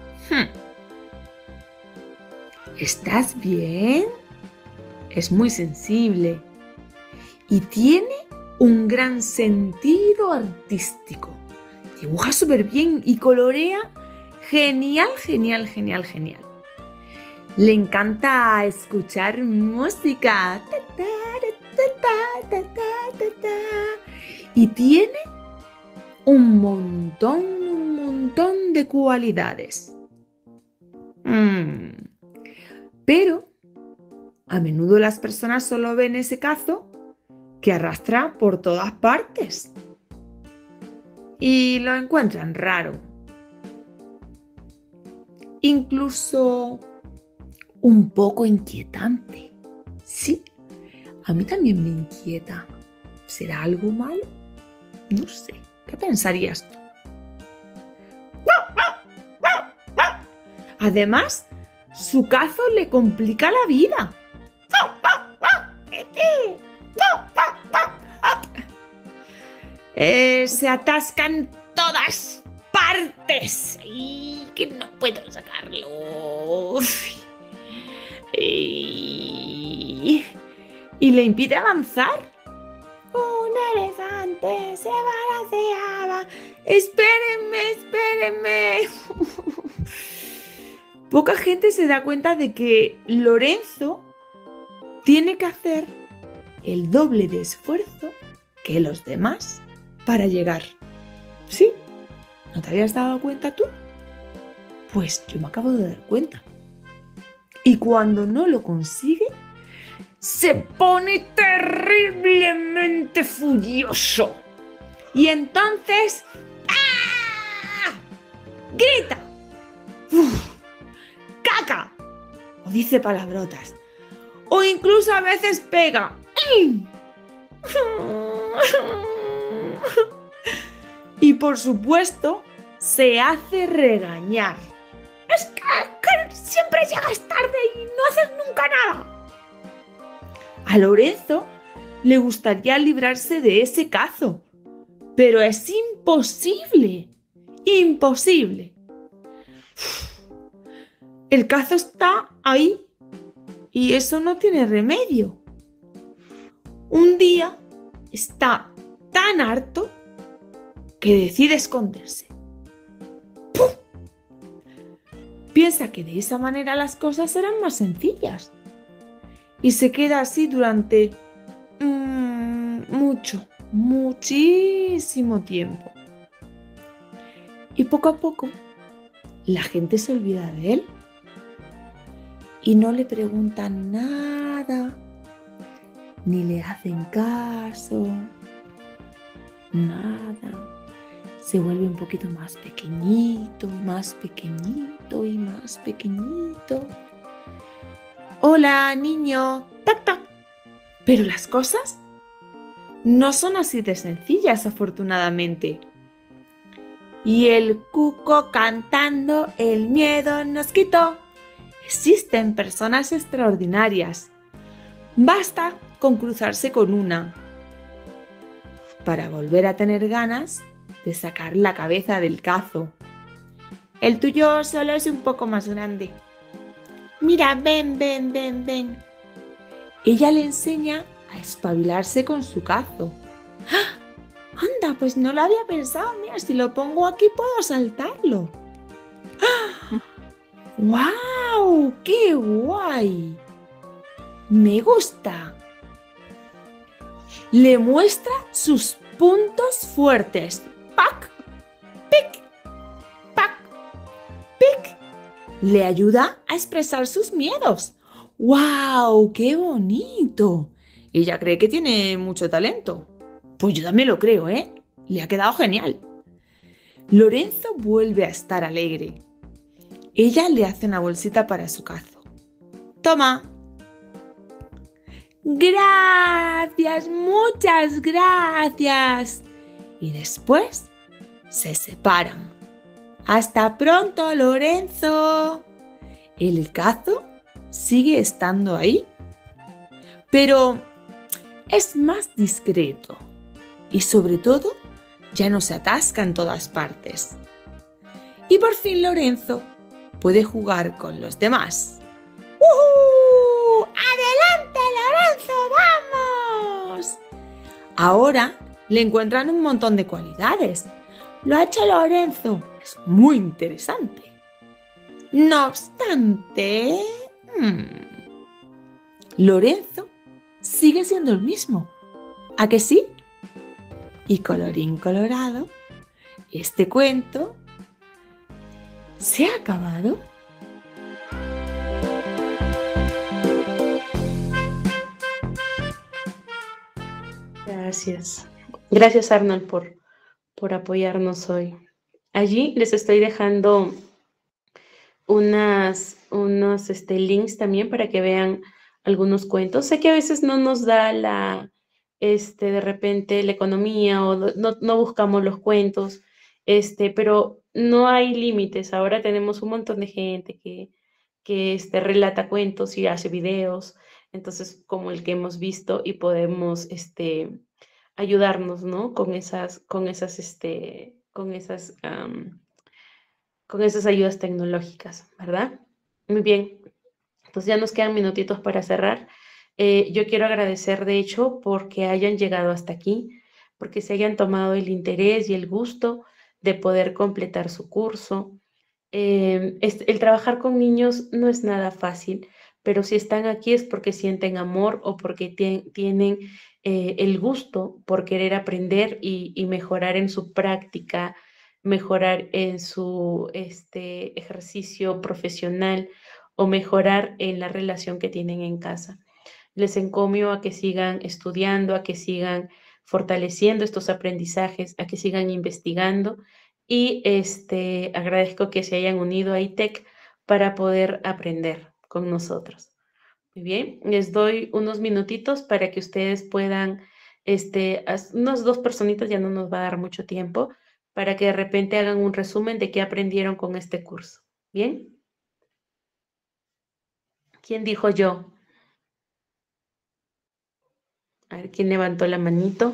¿Estás bien? Es muy sensible y tiene un gran sentido artístico. Dibuja súper bien y colorea genial. Le encanta escuchar música. Y tiene un montón de cualidades. Pero a menudo las personas solo ven ese cazo que arrastra por todas partes. Y lo encuentran raro. Incluso un poco inquietante. Sí, a mí también me inquieta. ¿Será algo malo? No sé. ¿Qué pensarías tú? Además, su cazo le complica la vida. Se atasca en todas partes y que no puedo sacarlo. Y le impide avanzar. Un elefante se balanceaba. ¡Espérenme, espérenme! Poca gente se da cuenta de que Lorenzo tiene que hacer el doble de esfuerzo que los demás para llegar. ¿Sí? ¿No te habías dado cuenta tú? Pues yo me acabo de dar cuenta. Y cuando no lo consigue, se pone terriblemente furioso. Y entonces ¡ah! ¡Grita! ¡Uf! ¡Caca! O dice palabrotas. O incluso a veces pega. Y por supuesto, se hace regañar. Es que siempre llegas tarde y no haces nunca nada. A Lorenzo le gustaría librarse de ese cazo, pero es imposible. Imposible. El cazo está ahí y eso no tiene remedio. Un día está tan harto que decide esconderse. ¡Pum! Piensa que de esa manera las cosas serán más sencillas. Y se queda así durante muchísimo tiempo. Y poco a poco la gente se olvida de él. Y no le preguntan nada, ni le hacen caso, nada. Se vuelve un poquito más pequeñito y más pequeñito. Hola, niño. Tac, tac. Pero las cosas no son así de sencillas, afortunadamente. Y el cuco cantando, el miedo nos quitó. Existen personas extraordinarias. Basta con cruzarse con una para volver a tener ganas de sacar la cabeza del cazo. El tuyo solo es un poco más grande. Mira, ven. Ella le enseña a espabilarse con su cazo. ¡Ah! Anda, pues no lo había pensado. Mira, si lo pongo aquí puedo saltarlo. ¡Ah! ¡Guau! ¡Qué guay! Me gusta. Le muestra sus puntos fuertes. ¡Pac! ¡Pic! ¡Pac! ¡Pic! Le ayuda a expresar sus miedos. ¡Guau! ¡Qué bonito! Ella cree que tiene mucho talento. Pues yo también lo creo, ¿eh? Le ha quedado genial. Lorenzo vuelve a estar alegre. Ella le hace una bolsita para su cazo. ¡Toma! ¡Gracias! ¡Muchas gracias! Y después se separan. ¡Hasta pronto, Lorenzo! El cazo sigue estando ahí, pero es más discreto y sobre todo ya no se atasca en todas partes. Y por fin Lorenzo puede jugar con los demás. ¡Uhú! ¡Adelante, Lorenzo! ¡Vamos! Ahora le encuentran un montón de cualidades. Lo ha hecho Lorenzo. Es muy interesante. No obstante, Lorenzo sigue siendo el mismo. ¿A que sí? Y colorín colorado, este cuento se ha acabado. Gracias. Gracias, Arnold, por apoyarnos hoy. Allí les estoy dejando unos links también para que vean algunos cuentos. Sé que a veces no nos da de repente la economía o no buscamos los cuentos, pero no hay límites. Ahora tenemos un montón de gente que relata cuentos y hace videos, entonces como el que hemos visto y podemos ayudarnos, ¿no? Con esas ayudas tecnológicas, ¿verdad? Muy bien, entonces ya nos quedan minutitos para cerrar. Yo quiero agradecer, de hecho, porque hayan llegado hasta aquí, porque se hayan tomado el interés y el gusto de poder completar su curso. El trabajar con niños no es nada fácil, pero si están aquí es porque sienten amor o porque tienen el gusto por querer aprender y mejorar en su práctica, mejorar en su ejercicio profesional o mejorar en la relación que tienen en casa. Les encomio a que sigan estudiando, a que sigan fortaleciendo estos aprendizajes, a que sigan investigando y agradezco que se hayan unido a ITEC para poder aprender con nosotros. Muy bien, les doy unos minutitos para que ustedes puedan, unas 2 personitas, ya no nos va a dar mucho tiempo, para que de repente hagan un resumen de qué aprendieron con este curso. ¿Bien? ¿Quién dijo yo? A ver, ¿quién levantó la manito?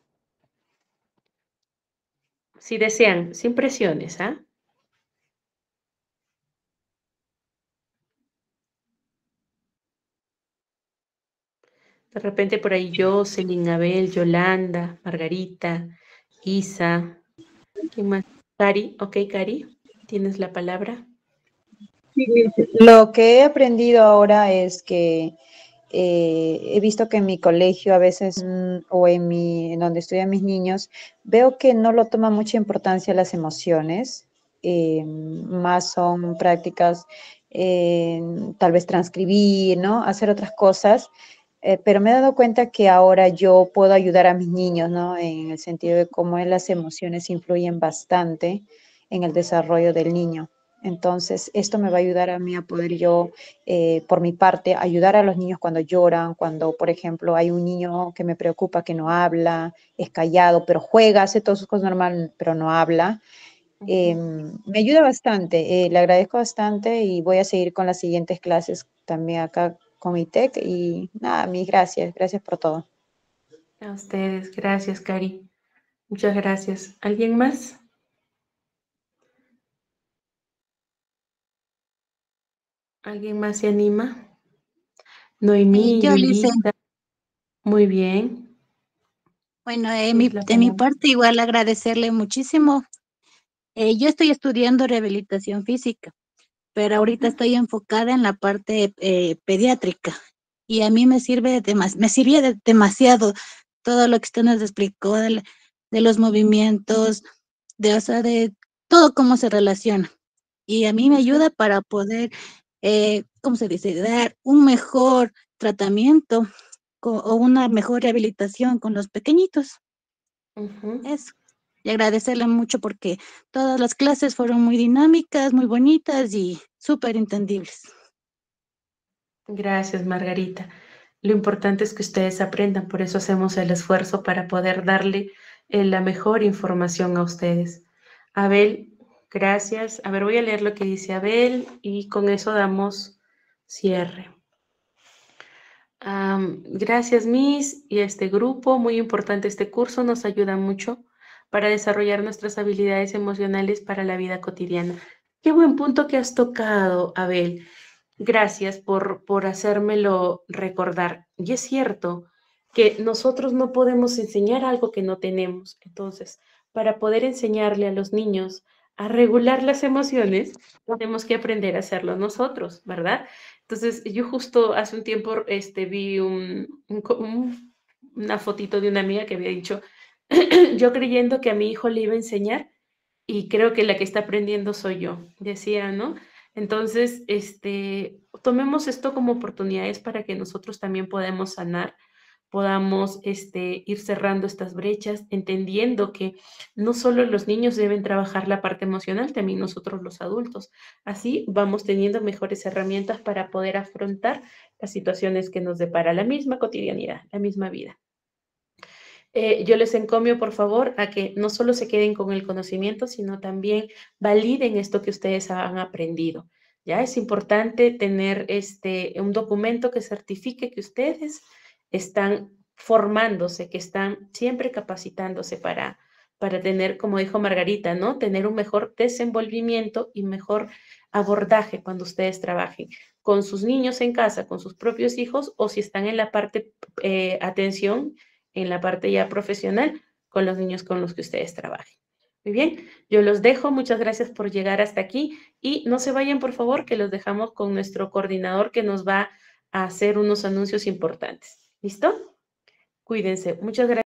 Si desean, sin presiones, ¿ah? De repente por ahí Jocelyn, Abel, Yolanda, Margarita, Isa. ¿Quién más? Cari, ok, Cari, tienes la palabra. Lo que he aprendido ahora es que he visto que en mi colegio a veces o en donde estudian mis niños, veo que no lo toman mucha importancia las emociones, más son prácticas, tal vez transcribir, ¿no? Hacer otras cosas, pero me he dado cuenta que ahora yo puedo ayudar a mis niños, ¿no? En el sentido de cómo las emociones influyen bastante en el desarrollo del niño. Entonces, esto me va a ayudar a mí a poder yo, por mi parte, ayudar a los niños cuando lloran, cuando, por ejemplo, hay un niño que me preocupa que no habla, es callado, pero juega, hace todas sus cosas normal, pero no habla. Me ayuda bastante, le agradezco bastante y voy a seguir con las siguientes clases también acá con ITEC y nada, mis gracias, gracias por todo. A ustedes, gracias, Cari. Muchas gracias. ¿Alguien más? ¿Alguien más se anima? Noemí, Yo le hice, Yulita. Muy bien. bueno, Es la de mi palabra. parte igual agradecerle muchísimo. Yo estoy estudiando rehabilitación física, pero ahorita estoy enfocada en la parte pediátrica y a mí me me sirve demasiado todo lo que usted nos explicó de los movimientos, o sea, de todo cómo se relaciona. Y a mí me ayuda para poder, ¿cómo se dice?, dar un mejor tratamiento o una mejor rehabilitación con los pequeñitos. Ujú. Eso. Y agradecerle mucho porque todas las clases fueron muy dinámicas, muy bonitas y súper entendibles. Gracias, Margarita. Lo importante es que ustedes aprendan, por eso hacemos el esfuerzo para poder darle la mejor información a ustedes. Abel, gracias. A ver, voy a leer lo que dice Abel y con eso damos cierre. Gracias, Miss, y a este grupo. Muy importante este curso, nos ayuda mucho para desarrollar nuestras habilidades emocionales para la vida cotidiana. Qué buen punto que has tocado, Abel. Gracias por hacérmelo recordar. Y es cierto que nosotros no podemos enseñar algo que no tenemos. Entonces, para poder enseñarle a los niños a regular las emociones, tenemos que aprender a hacerlo nosotros, ¿verdad? Entonces, yo justo hace un tiempo vi una fotito de una amiga que había dicho, yo creyendo que a mi hijo le iba a enseñar y creo que la que está aprendiendo soy yo, decía, ¿no? Entonces, tomemos esto como oportunidades para que nosotros también podamos sanar, podamos ir cerrando estas brechas, entendiendo que no solo los niños deben trabajar la parte emocional, también nosotros los adultos. Así vamos teniendo mejores herramientas para poder afrontar las situaciones que nos depara la misma cotidianidad, la misma vida. Yo les encomio, por favor, a que no solo se queden con el conocimiento, sino también validen esto que ustedes han aprendido. Ya es importante tener un documento que certifique que ustedes están formándose, que están siempre capacitándose para tener, como dijo Margarita, ¿no? Tener un mejor desenvolvimiento y mejor abordaje cuando ustedes trabajen con sus niños en casa, con sus propios hijos, o si están en la parte atención, en la parte ya profesional, con los niños con los que ustedes trabajen. Muy bien, yo los dejo. Muchas gracias por llegar hasta aquí y no se vayan, por favor, que los dejamos con nuestro coordinador que nos va a hacer unos anuncios importantes. ¿Listo? Cuídense. Muchas gracias.